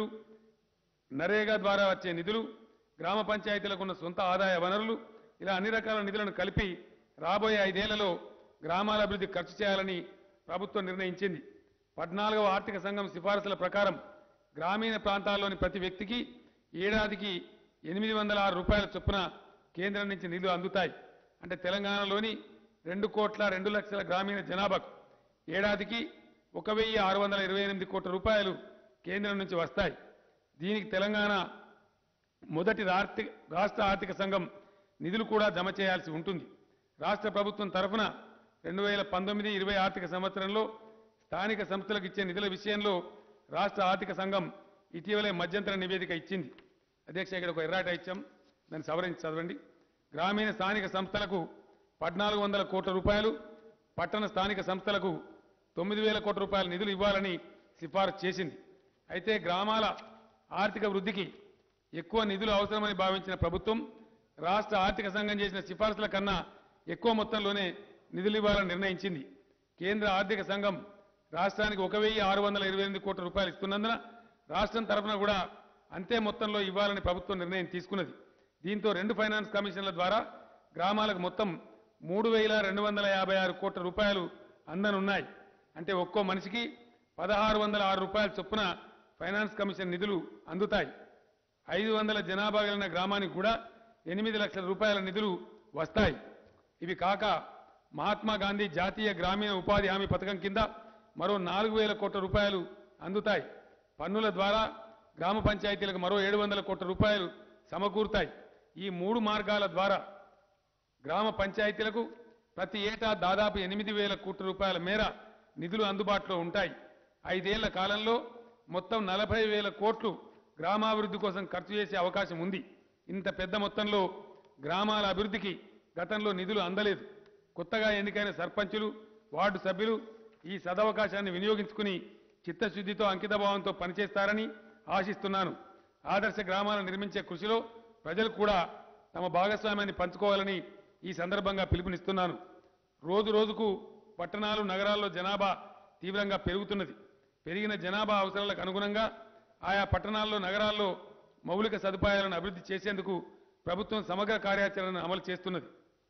నరేగా ద్వారా వచ్చే నిధులు, గ్రామ పంచాయతీలకు ఉన్న సొంత ఆదాయ వనరులు, ఇలా అన్ని రకాల నిధులను కలిపి రాబోయే ఐదేళ్లలో గ్రామాల అభివృద్ధి ఖర్చు చేయాలని ప్రభుత్వం నిర్ణయించింది. పద్నాలుగవ ఆర్థిక సంఘం సిఫారసుల ప్రకారం గ్రామీణ ప్రాంతాల్లోని ప్రతి వ్యక్తికి ఏడాదికి ఎనిమిది వందల ఆరు రూపాయల చొప్పున కేంద్రం నుంచి నిధులు అందుతాయి. అంటే తెలంగాణలోని రెండు కోట్ల రెండు లక్షల గ్రామీణ జనాభాకు ఏడాదికి ఒక వెయ్యి ఆరు వందల ఇరవై ఎనిమిది కోట్ల రూపాయలు కేంద్రం నుంచి వస్తాయి. దీనికి తెలంగాణ మొదటి ఆర్థిక రాష్ట్ర ఆర్థిక సంఘం నిధులు కూడా జమ చేయాల్సి ఉంటుంది. రాష్ట్ర ప్రభుత్వం తరఫున రెండు వేల పంతొమ్మిది ఇరవై ఆర్థిక సంవత్సరంలో స్థానిక సంస్థలకు ఇచ్చే నిధుల విషయంలో రాష్ట్ర ఆర్థిక సంఘం ఇటీవలే మధ్యంతర నివేదిక ఇచ్చింది. అధ్యక్ష, ఇక్కడ ఒక ఎర్రాట ఇచ్చాం, దాన్ని సవరించి చదవండి. గ్రామీణ స్థానిక సంస్థలకు పద్నాలుగు వందల కోట్ల రూపాయలు, పట్టణ స్థానిక సంస్థలకు తొమ్మిది వేల కోట్ల రూపాయల నిధులు ఇవ్వాలని సిఫారసు చేసింది. అయితే గ్రామాల ఆర్థిక వృద్ధికి ఎక్కువ నిధులు అవసరమని భావించిన ప్రభుత్వం రాష్ట్ర ఆర్థిక సంఘం చేసిన సిఫారసుల కన్నా ఎక్కువ మొత్తంలోనే నిధులు ఇవ్వాలని నిర్ణయించింది. కేంద్ర ఆర్థిక సంఘం రాష్ట్రానికి ఒక వెయ్యి ఆరు వందల ఇరవై ఎనిమిది కోట్ల రూపాయలు ఇస్తున్నందున రాష్ట్రం తరఫున కూడా అంతే మొత్తంలో ఇవ్వాలని ప్రభుత్వం నిర్ణయం తీసుకున్నది. దీంతో రెండు ఫైనాన్స్ కమిషన్ల ద్వారా గ్రామాలకు మొత్తం మూడు వేల రెండు వందల యాభై ఆరు కోట్ల రూపాయలు అందనున్నాయి. అంటే ఒక్కో మనిషికి పదహారు వందల ఆరు రూపాయల చొప్పున ఫైనాన్స్ కమిషన్ నిధులు అందుతాయి. ఐదు వందల జనాభా కలిగిన గ్రామానికి కూడా ఎనిమిది లక్షల రూపాయల నిధులు వస్తాయి. ఇవి కాక మహాత్మా గాంధీ జాతీయ గ్రామీణ ఉపాధి హామీ పథకం కింద మరో నాలుగు వేల కోట్ల రూపాయలు అందుతాయి. పన్నుల ద్వారా గ్రామ పంచాయతీలకు మరో ఏడు వందల కోట్ల రూపాయలు సమకూరుతాయి. ఈ మూడు మార్గాల ద్వారా గ్రామ పంచాయతీలకు ప్రతి ఏటా దాదాపు ఎనిమిది వేల కోట్ల రూపాయల మేర నిధులు అందుబాటులో ఉంటాయి. ఐదేళ్ల కాలంలో మొత్తం నలభై వేల కోట్లు గ్రామాభివృద్ధి కోసం ఖర్చు చేసే అవకాశం ఉంది. ఇంత పెద్ద మొత్తంలో గ్రామాల అభివృద్ధికి గతంలో నిధులు అందలేదు. కొత్తగా ఎన్నికైన సర్పంచులు, వార్డు సభ్యులు ఈ సదవకాశాన్ని వినియోగించుకుని చిత్తశుద్ధితో అంకితభావంతో పనిచేస్తారని ఆశిస్తున్నాను. ఆదర్శ గ్రామాలను నిర్మించే కృషిలో ప్రజలు కూడా తమ భాగస్వామ్యాన్ని పంచుకోవాలని ఈ సందర్భంగా పిలుపునిస్తున్నాను. రోజు రోజుకు పట్టణాలు, నగరాల్లో జనాభా తీవ్రంగా పెరుగుతున్నది. పెరిగిన జనాభా అవసరాలకు అనుగుణంగా ఆయా పట్టణాల్లో, నగరాల్లో మౌలిక సదుపాయాలను అభివృద్ధి చేసేందుకు ప్రభుత్వం సమగ్ర కార్యాచరణను అమలు చేస్తున్నది.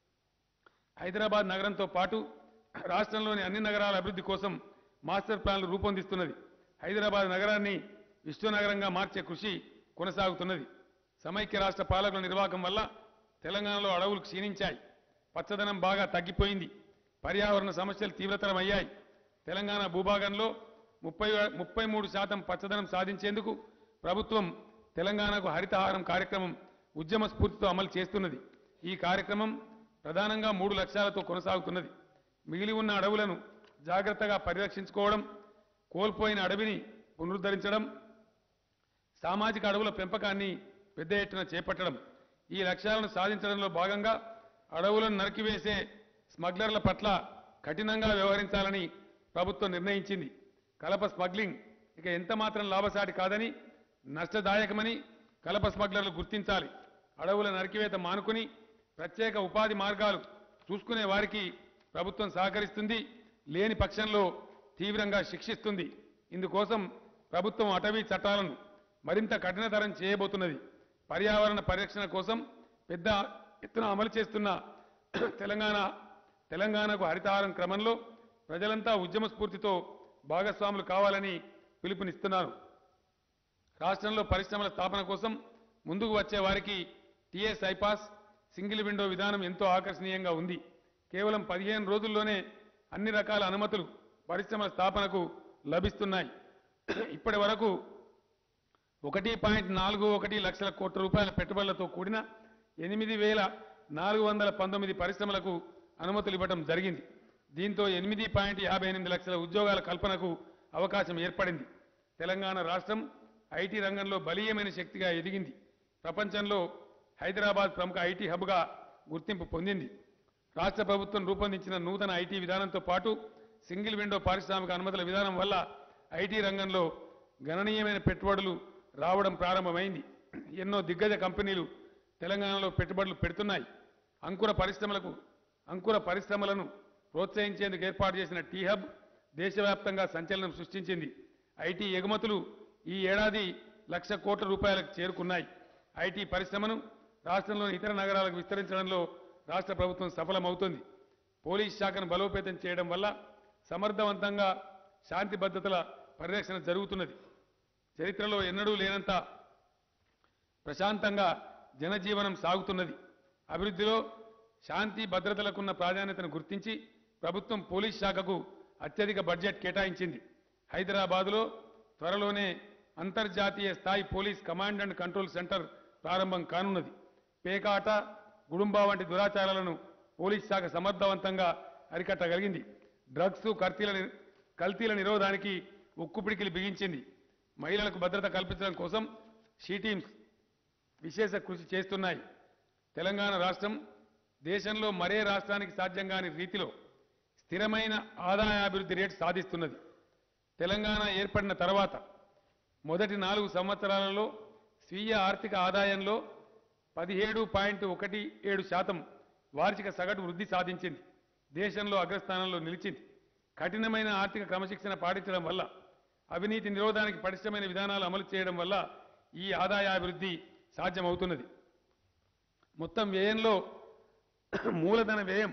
హైదరాబాద్ నగరంతో పాటు రాష్ట్రంలోని అన్ని నగరాల అభివృద్ధి కోసం మాస్టర్ ప్లాన్లు రూపొందిస్తున్నది. హైదరాబాద్ నగరాన్ని విశ్వనగరంగా మార్చే కృషి కొనసాగుతున్నది. సమైక్య రాష్ట్ర పాలకుల నిర్వాహకం వల్ల తెలంగాణలో అడవులు క్షీణించాయి. పచ్చదనం బాగా తగ్గిపోయింది. పర్యావరణ సమస్యలు తీవ్రతరమయ్యాయి. తెలంగాణ భూభాగంలో ముప్పై ముప్పై మూడు శాతం పచ్చదనం సాధించేందుకు ప్రభుత్వం తెలంగాణకు హరితహారం కార్యక్రమం ఉద్యమ స్ఫూర్తితో అమలు చేస్తున్నది. ఈ కార్యక్రమం ప్రధానంగా మూడు లక్ష్యాలతో కొనసాగుతున్నది. మిగిలి ఉన్న అడవులను జాగ్రత్తగా పరిరక్షించుకోవడం, కోల్పోయిన అడవిని పునరుద్ధరించడం, సామాజిక అడవుల పెంపకాన్ని పెద్ద ఎత్తున చేపట్టడం. ఈ లక్ష్యాలను సాధించడంలో భాగంగా అడవులను నరికివేసే స్మగ్లర్ల పట్ల కఠినంగా వ్యవహరించాలని ప్రభుత్వం నిర్ణయించింది. కలప స్మగ్లింగ్ ఇక ఎంత మాత్రం లాభసాటి కాదని, నష్టదాయకమని కలప స్మగ్లర్లు గుర్తించాలి. అడవుల నరికివేత మానుకుని ప్రత్యేక ఉపాధి మార్గాలు చూసుకునే వారికి ప్రభుత్వం సహకరిస్తుంది. లేని పక్షంలో తీవ్రంగా శిక్షిస్తుంది. ఇందుకోసం ప్రభుత్వం అటవీ చట్టాలను మరింత కఠినతరం చేయబోతున్నది. పర్యావరణ పరిరక్షణ కోసం పెద్ద ఎత్తున అమలు చేస్తున్న తెలంగాణ తెలంగాణకు హరితహారం క్రమంలో ప్రజలంతా ఉద్యమ స్ఫూర్తితో భాగస్వాములు కావాలని పిలుపునిస్తున్నారు. రాష్ట్రంలో పరిశ్రమల స్థాపన కోసం ముందుకు వచ్చే వారికి టీఎస్ ఐపాస్ సింగిల్ విండో విధానం ఎంతో ఆకర్షణీయంగా ఉంది. కేవలం పదిహేను రోజుల్లోనే అన్ని రకాల అనుమతులు పరిశ్రమల స్థాపనకు లభిస్తున్నాయి. ఇప్పటి వరకు ఒకటి పాయింట్ నాలుగు ఒకటి లక్షల కోట్ల రూపాయల పెట్టుబడులతో కూడిన ఎనిమిది వేల నాలుగు వందల పంతొమ్మిది పరిశ్రమలకు అనుమతులు ఇవ్వడం జరిగింది. దీంతో ఎనిమిది పాయింట్ యాభై ఎనిమిది లక్షల ఉద్యోగాల కల్పనకు అవకాశం ఏర్పడింది. తెలంగాణ రాష్ట్రం ఐటీ రంగంలో బలీయమైన శక్తిగా ఎదిగింది. ప్రపంచంలో హైదరాబాద్ ప్రముఖ ఐటీ హబ్గా గుర్తింపు పొందింది. రాష్ట్ర ప్రభుత్వం రూపొందించిన నూతన ఐటీ విధానంతో పాటు సింగిల్ విండో పారిశ్రామిక అనుమతుల విధానం వల్ల ఐటీ రంగంలో గణనీయమైన పెట్టుబడులు రావడం ప్రారంభమైంది. ఎన్నో దిగ్గజ కంపెనీలు తెలంగాణలో పెట్టుబడులు పెడుతున్నాయి. అంకుర పరిశ్రమలకు అంకుర పరిశ్రమలను ప్రోత్సహించేందుకు ఏర్పాటు చేసిన టీ హబ్ దేశవ్యాప్తంగా సంచలనం సృష్టించింది. ఐటీ ఎగుమతులు ఈ ఏడాది లక్ష కోట్ల రూపాయలకు చేరుకున్నాయి. ఐటీ పరిశ్రమను రాష్ట్రంలోని ఇతర నగరాలకు విస్తరించడంలో రాష్ట్ర ప్రభుత్వం సఫలమవుతుంది. పోలీస్ శాఖను బలోపేతం చేయడం వల్ల సమర్థవంతంగా శాంతి భద్రతల పరిరక్షణ జరుగుతున్నది. చరిత్రలో ఎన్నడూ లేనంత ప్రశాంతంగా జనజీవనం సాగుతున్నది. అభివృద్ధిలో శాంతి భద్రతలకున్న ప్రాధాన్యతను గుర్తించి ప్రభుత్వం పోలీస్ శాఖకు అత్యధిక బడ్జెట్ కేటాయించింది. హైదరాబాదులో త్వరలోనే అంతర్జాతీయ స్థాయి police command and control centre ప్రారంభం కానున్నది. పేకాట, గుడుంబా వంటి దురాచారాలను పోలీస్ శాఖ సమర్థవంతంగా అరికట్టగలిగింది. డ్రగ్స్ కల్తీల కల్తీల నిరోధానికి ఉక్కుపిడికిలు బిగించింది. మహిళలకు భద్రత కల్పించడం కోసం షీ టీమ్స్ విశేష కృషి చేస్తున్నాయి. తెలంగాణ రాష్ట్రం దేశంలో మరే రాష్ట్రానికి సాధ్యం కాని రీతిలో స్థిరమైన ఆదాయాభివృద్ధి రేటు సాధిస్తున్నది. తెలంగాణ ఏర్పడిన తర్వాత మొదటి నాలుగు సంవత్సరాలలో స్వీయ ఆర్థిక ఆదాయంలో పదిహేడు పాయింట్ ఒకటి ఏడు శాతం వార్షిక సగటు వృద్ధి సాధించింది. దేశంలో అగ్రస్థానంలో నిలిచింది. కఠినమైన ఆర్థిక క్రమశిక్షణ పాటించడం వల్ల, అవినీతి నిరోధానికి పటిష్టమైన విధానాలు అమలు చేయడం వల్ల ఈ ఆదాయాభివృద్ధి సాధ్యమవుతున్నది. మొత్తం వ్యయంలో మూలధన వ్యయం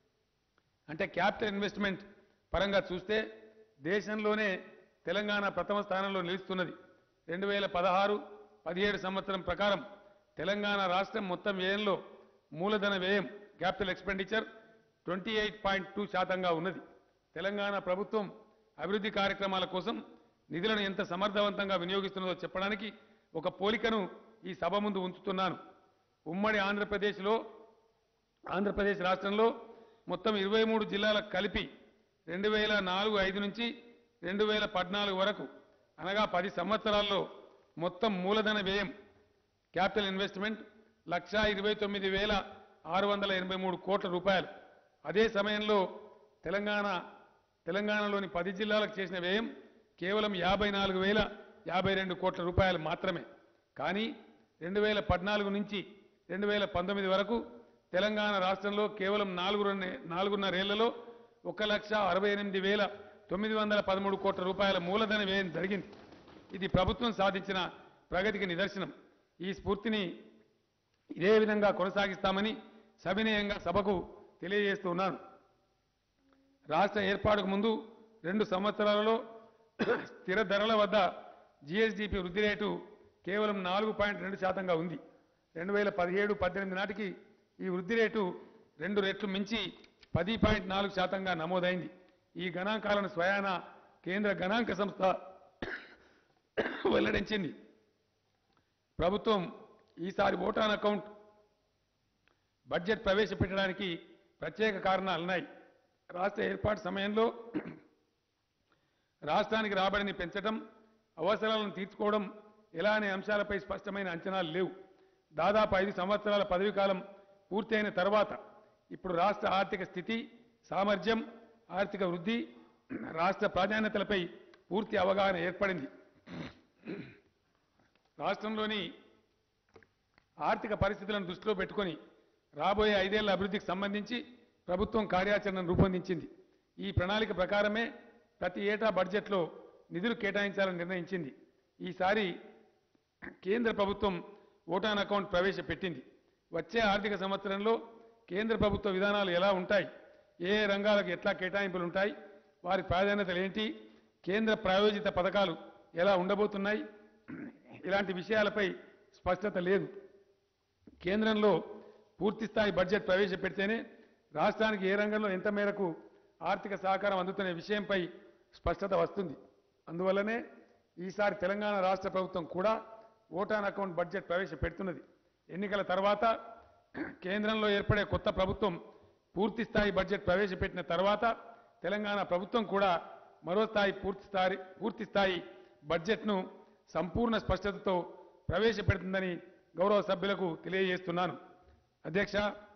అంటే క్యాపిటల్ ఇన్వెస్ట్మెంట్ పరంగా చూస్తే దేశంలోనే తెలంగాణ ప్రథమ స్థానంలో నిలుస్తున్నది. రెండు వేల పదహారు పదిహేడు సంవత్సరం ప్రకారం తెలంగాణ రాష్ట్రం మొత్తం వ్యయంలో మూలధన వ్యయం capital expenditure twenty eight point two శాతంగా ఉన్నది. తెలంగాణ ప్రభుత్వం అభివృద్ధి కార్యక్రమాల కోసం నిధులను ఎంత సమర్థవంతంగా వినియోగిస్తున్నదో చెప్పడానికి ఒక పోలికను ఈ సభ ముందు ఉంచుతున్నాను. ఉమ్మడి ఆంధ్రప్రదేశ్లో ఆంధ్రప్రదేశ్ రాష్ట్రంలో మొత్తం ఇరవై మూడు జిల్లాలకు కలిపి రెండు వేల నాలుగు ఐదు నుంచి రెండు వేల పద్నాలుగు వరకు అనగా పది సంవత్సరాల్లో మొత్తం మూలధన వ్యయం క్యాపిటల్ ఇన్వెస్ట్మెంట్ లక్షా ఇరవై తొమ్మిది వేల ఆరు వందల ఎనభై మూడు కోట్ల రూపాయలు. అదే సమయంలో తెలంగాణ తెలంగాణలోని పది జిల్లాలకు చేసిన వ్యయం కేవలం యాభై నాలుగు వేల యాభై రెండు కోట్ల రూపాయలు మాత్రమే. కానీ రెండు వేల పద్నాలుగు నుంచి రెండు వేల పంతొమ్మిది వరకు తెలంగాణ రాష్ట్రంలో కేవలం నాలుగు నాలుగున్నరేళ్లలో ఒక లక్ష అరవై ఎనిమిది వేల తొమ్మిది వందల పదమూడు కోట్ల రూపాయల మూలధన వ్యయం జరిగింది. ఇది ప్రభుత్వం సాధించిన ప్రగతికి నిదర్శనం. ఈ స్ఫూర్తిని ఇదే విధంగా కొనసాగిస్తామని సవినయంగా సభకు తెలియజేస్తున్నాను. రాష్ట్ర ఏర్పాటుకు ముందు రెండు సంవత్సరాలలో స్థిర ధరల వద్ద జీఎస్డీపీ వృద్ధి రేటు కేవలం నాలుగు పాయింట్ రెండు శాతంగా ఉంది. రెండు వేల పదిహేడు పద్దెనిమిది నాటికి ఈ వృద్ధి రేటు రెండు రెట్లు మించి పది పాయింట్ నాలుగు శాతంగా నమోదైంది. ఈ గణాంకాలను స్వయాన కేంద్ర గణాంక సంస్థ వెల్లడించింది. ప్రభుత్వం ఈసారి ఓటాన్ అకౌంట్ బడ్జెట్ ప్రవేశపెట్టడానికి ప్రత్యేక కారణాలున్నాయి. రాష్ట్ర ఏర్పాటు సమయంలో రాష్ట్రానికి రాబడిని పెంచడం, అవసరాలను తీర్చుకోవడం ఎలా అనే అంశాలపై స్పష్టమైన అంచనాలు లేవు. దాదాపు ఐదు సంవత్సరాల పదవీ కాలం పూర్తయిన తర్వాత ఇప్పుడు రాష్ట్ర ఆర్థిక స్థితి, సామర్థ్యం, ఆర్థిక వృద్ధి, రాష్ట్ర ప్రాధాన్యతలపై పూర్తి అవగాహన ఏర్పడింది. రాష్ట్రంలోని ఆర్థిక పరిస్థితులను దృష్టిలో పెట్టుకొని రాబోయే ఐదేళ్ల అభివృద్ధికి సంబంధించి ప్రభుత్వం కార్యాచరణను రూపొందించింది. ఈ ప్రణాళిక ప్రకారమే ప్రతి ఏటా బడ్జెట్లో నిధులు కేటాయించాలని నిర్ణయించింది. ఈసారి కేంద్ర ప్రభుత్వం ఓటాన్ అకౌంట్ ప్రవేశపెట్టింది. వచ్చే ఆర్థిక సంవత్సరంలో కేంద్ర ప్రభుత్వ విధానాలు ఎలా ఉంటాయి, ఏ ఏ రంగాలకు ఎట్లా కేటాయింపులు ఉంటాయి, వారి ప్రాధాన్యతలు ఏంటి, కేంద్ర ప్రాయోజిత పథకాలు ఎలా ఉండబోతున్నాయి, ఇలాంటి విషయాలపై స్పష్టత లేదు. కేంద్రంలో పూర్తిస్థాయి బడ్జెట్ ప్రవేశపెడితేనే రాష్ట్రానికి ఏ రంగంలో ఎంత మేరకు ఆర్థిక సహకారం అందుతున్న విషయంపై స్పష్టత వస్తుంది. అందువల్లనే ఈసారి తెలంగాణ రాష్ట్ర ప్రభుత్వం కూడా ఓట్ ఆన్ అకౌంట్ బడ్జెట్ ప్రవేశపెడుతున్నది. ఎన్నికల తర్వాత కేంద్రంలో ఏర్పడే కొత్త ప్రభుత్వం పూర్తి స్థాయి బడ్జెట్ ప్రవేశపెట్టిన తర్వాత తెలంగాణ ప్రభుత్వం కూడా మరో స్థాయి పూర్తి స్థాయి పూర్తి స్థాయి బడ్జెట్ను సంపూర్ణ స్పష్టతతో ప్రవేశపెడుతుందని గౌరవ సభ్యులకు తెలియజేస్తున్నాను. అధ్యక్ష,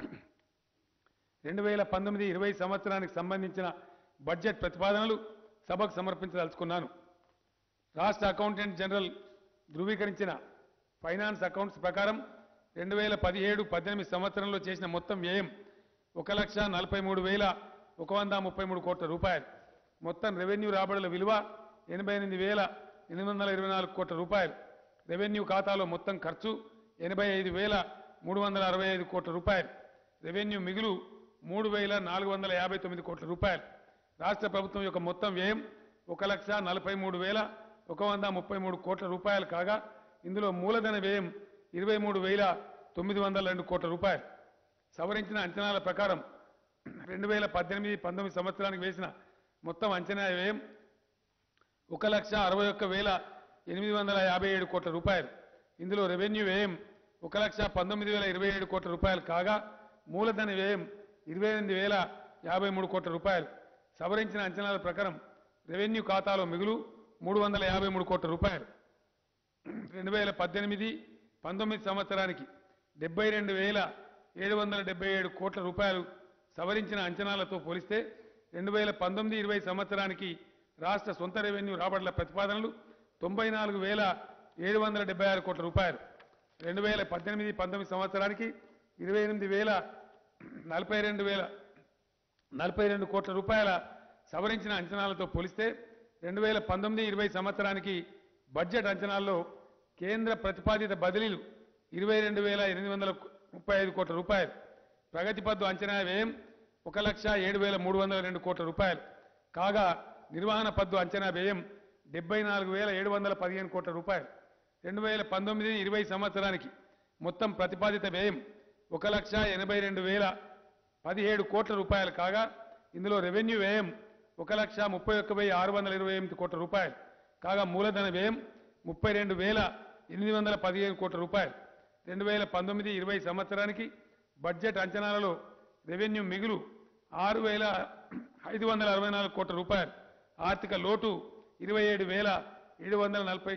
రెండు వేల పంతొమ్మిది ఇరవై సంవత్సరానికి సంబంధించిన బడ్జెట్ ప్రతిపాదనలు సభకు సమర్పించదలుచుకున్నాను. రాష్ట్ర అకౌంటెంట్ జనరల్ ధృవీకరించిన ఫైనాన్స్ అకౌంట్స్ ప్రకారం రెండు వేల పదిహేడు పద్దెనిమిది సంవత్సరంలో చేసిన మొత్తం వ్యయం ఒక లక్ష నలభై మూడు వేల ఒక వంద ముప్పై మూడు కోట్ల రూపాయలు. మొత్తం రెవెన్యూ రాబడుల విలువ ఎనభై ఎనిమిది వేల ఎనిమిది వందల ఇరవై నాలుగు కోట్ల రూపాయలు. రెవెన్యూ ఖాతాలో మొత్తం ఖర్చు ఎనభై ఐదు వేల మూడు వందల అరవై ఐదు కోట్ల రూపాయలు. రెవెన్యూ మిగులు మూడు వేల నాలుగు వందల యాభై తొమ్మిది కోట్ల రూపాయలు. రాష్ట్ర ప్రభుత్వం యొక్క మొత్తం వ్యయం ఒక లక్ష నలభై మూడు వేల ఒక వంద ముప్పై మూడు కోట్ల రూపాయలు కాగా ఇందులో మూలధన వ్యయం ఇరవై మూడు వేల తొమ్మిది వందల రెండు కోట్ల రూపాయలు. సవరించిన అంచనాల ప్రకారం రెండు వేల పద్దెనిమిది పంతొమ్మిది సంవత్సరానికి వేసిన మొత్తం అంచనా వ్యయం ఒక లక్ష అరవై ఒక్క వేల ఎనిమిది వందల యాభై ఏడు కోట్ల రూపాయలు. ఇందులో రెవెన్యూ వ్యయం ఒక లక్ష పంతొమ్మిది వేల ఇరవై ఏడు కోట్ల రూపాయలు కాగా మూలధన వ్యయం ఇరవై ఎనిమిది వేల యాభై మూడు కోట్ల రూపాయలు. సవరించిన అంచనాల ప్రకారం రెవెన్యూ ఖాతాలో మిగులు మూడు వందల యాభై మూడు కోట్ల రూపాయలు. రెండు వేల పద్దెనిమిది పంతొమ్మిది సంవత్సరానికి డెబ్బై రెండు వేల ఏడు వందల డెబ్బై ఏడు కోట్ల రూపాయలు సవరించిన అంచనాలతో పోలిస్తే రెండు వేల పంతొమ్మిది ఇరవై సంవత్సరానికి రాష్ట్ర సొంత రెవెన్యూ రాబడుల ప్రతిపాదనలు తొంభై నాలుగు వేల ఏడు వందల డెబ్బై ఆరు కోట్ల రూపాయలు. రెండు వేల పద్దెనిమిది పంతొమ్మిది సంవత్సరానికి ఇరవై ఎనిమిది వేల నలభై రెండు వేల నలభై రెండు కోట్ల రూపాయల సవరించిన అంచనాలతో పోలిస్తే రెండు వేల పంతొమ్మిది ఇరవై సంవత్సరానికి బడ్జెట్ అంచనాల్లో కేంద్ర ప్రతిపాదిత బదిలీలు ఇరవై రెండు వేల ఎనిమిది వందల ముప్పై ఐదు కోట్ల రూపాయలు. ప్రగతి పద్దు అంచనా వ్యయం ఒక లక్ష ఏడు వేల మూడు వందల రెండు కోట్ల రూపాయలు కాగా నిర్వహణ పద్దు అంచనా వ్యయం డెబ్బై నాలుగు వేల ఏడు వందల పదిహేను కోట్ల రూపాయలు. రెండు వేల పంతొమ్మిది ఇరవై సంవత్సరానికి మొత్తం ప్రతిపాదిత వ్యయం ఒక లక్ష ఎనభై రెండు వేల పదిహేడు కోట్ల రూపాయలు కాగా ఇందులో రెవెన్యూ వ్యయం ఒక లక్ష ముప్పై ఒక్క వెయ్యి ఆరు వందల ఇరవై ఎనిమిది కోట్ల రూపాయలు కాగా మూలధన వ్యయం ముప్పై రెండు వేల ఎనిమిది వందల పదిహేను కోట్ల రూపాయలు. రెండు వేల పంతొమ్మిది ఇరవై సంవత్సరానికి బడ్జెట్ అంచనాలలో రెవెన్యూ మిగులు ఆరు వేల ఐదు వందల అరవై నాలుగు కోట్ల రూపాయలు. ఆర్థిక లోటు ఇరవై ఏడు వేల ఏడు వందల నలభై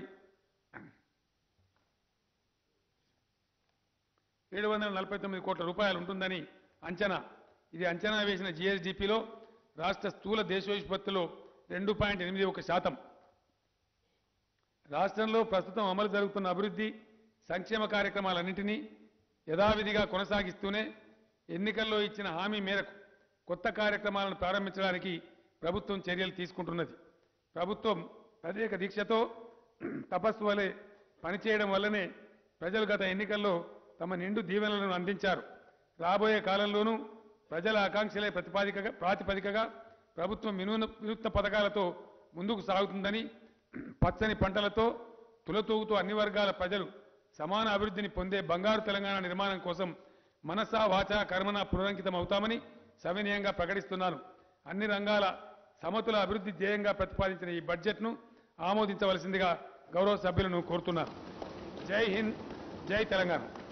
ఏడు వందల నలభై తొమ్మిది కోట్ల రూపాయలు ఉంటుందని అంచనా. ఇది అంచనా వేసిన జిఎస్డిపిలో రాష్ట్ర స్థూల దేశోత్పత్తిలో రెండు పాయింట్ ఎనిమిది ఒక శాతం. రాష్ట్రంలో ప్రస్తుతం అమలు జరుగుతున్న అభివృద్ధి సంక్షేమ కార్యక్రమాలన్నింటినీ యథావిధిగా కొనసాగిస్తూనే ఎన్నికల్లో ఇచ్చిన హామీ మేరకు కొత్త కార్యక్రమాలను ప్రారంభించడానికి ప్రభుత్వం చర్యలు తీసుకుంటున్నది. ప్రభుత్వం ప్రత్యేక దీక్షతో తపస్సు వలె పనిచేయడం వల్లనే ప్రజలు గత ఎన్నికల్లో తమ నిండు దీవెనలను అందించారు. రాబోయే కాలంలోనూ ప్రజల ఆకాంక్షలే ప్రతిపాదికగా ప్రాతిపదికగా ప్రభుత్వం వినూన వినూత్న పథకాలతో ముందుకు సాగుతుందని, పచ్చని పంటలతో తులతూగుతూ అన్ని వర్గాల ప్రజలు సమాన అభివృద్ధిని పొందే బంగారు తెలంగాణ నిర్మాణం కోసం మనసా వాచా కర్మన పునరంకితం అవుతామని సవినయంగా ప్రకటిస్తున్నాను. అన్ని రంగాల సమతుల అభివృద్ధి ధ్యేయంగా ప్రతిపాదించిన ఈ బడ్జెట్ను ఆమోదించవలసిందిగా గౌరవ సభ్యులను కోరుతున్నాను. జై హింద్, జై తెలంగాణ.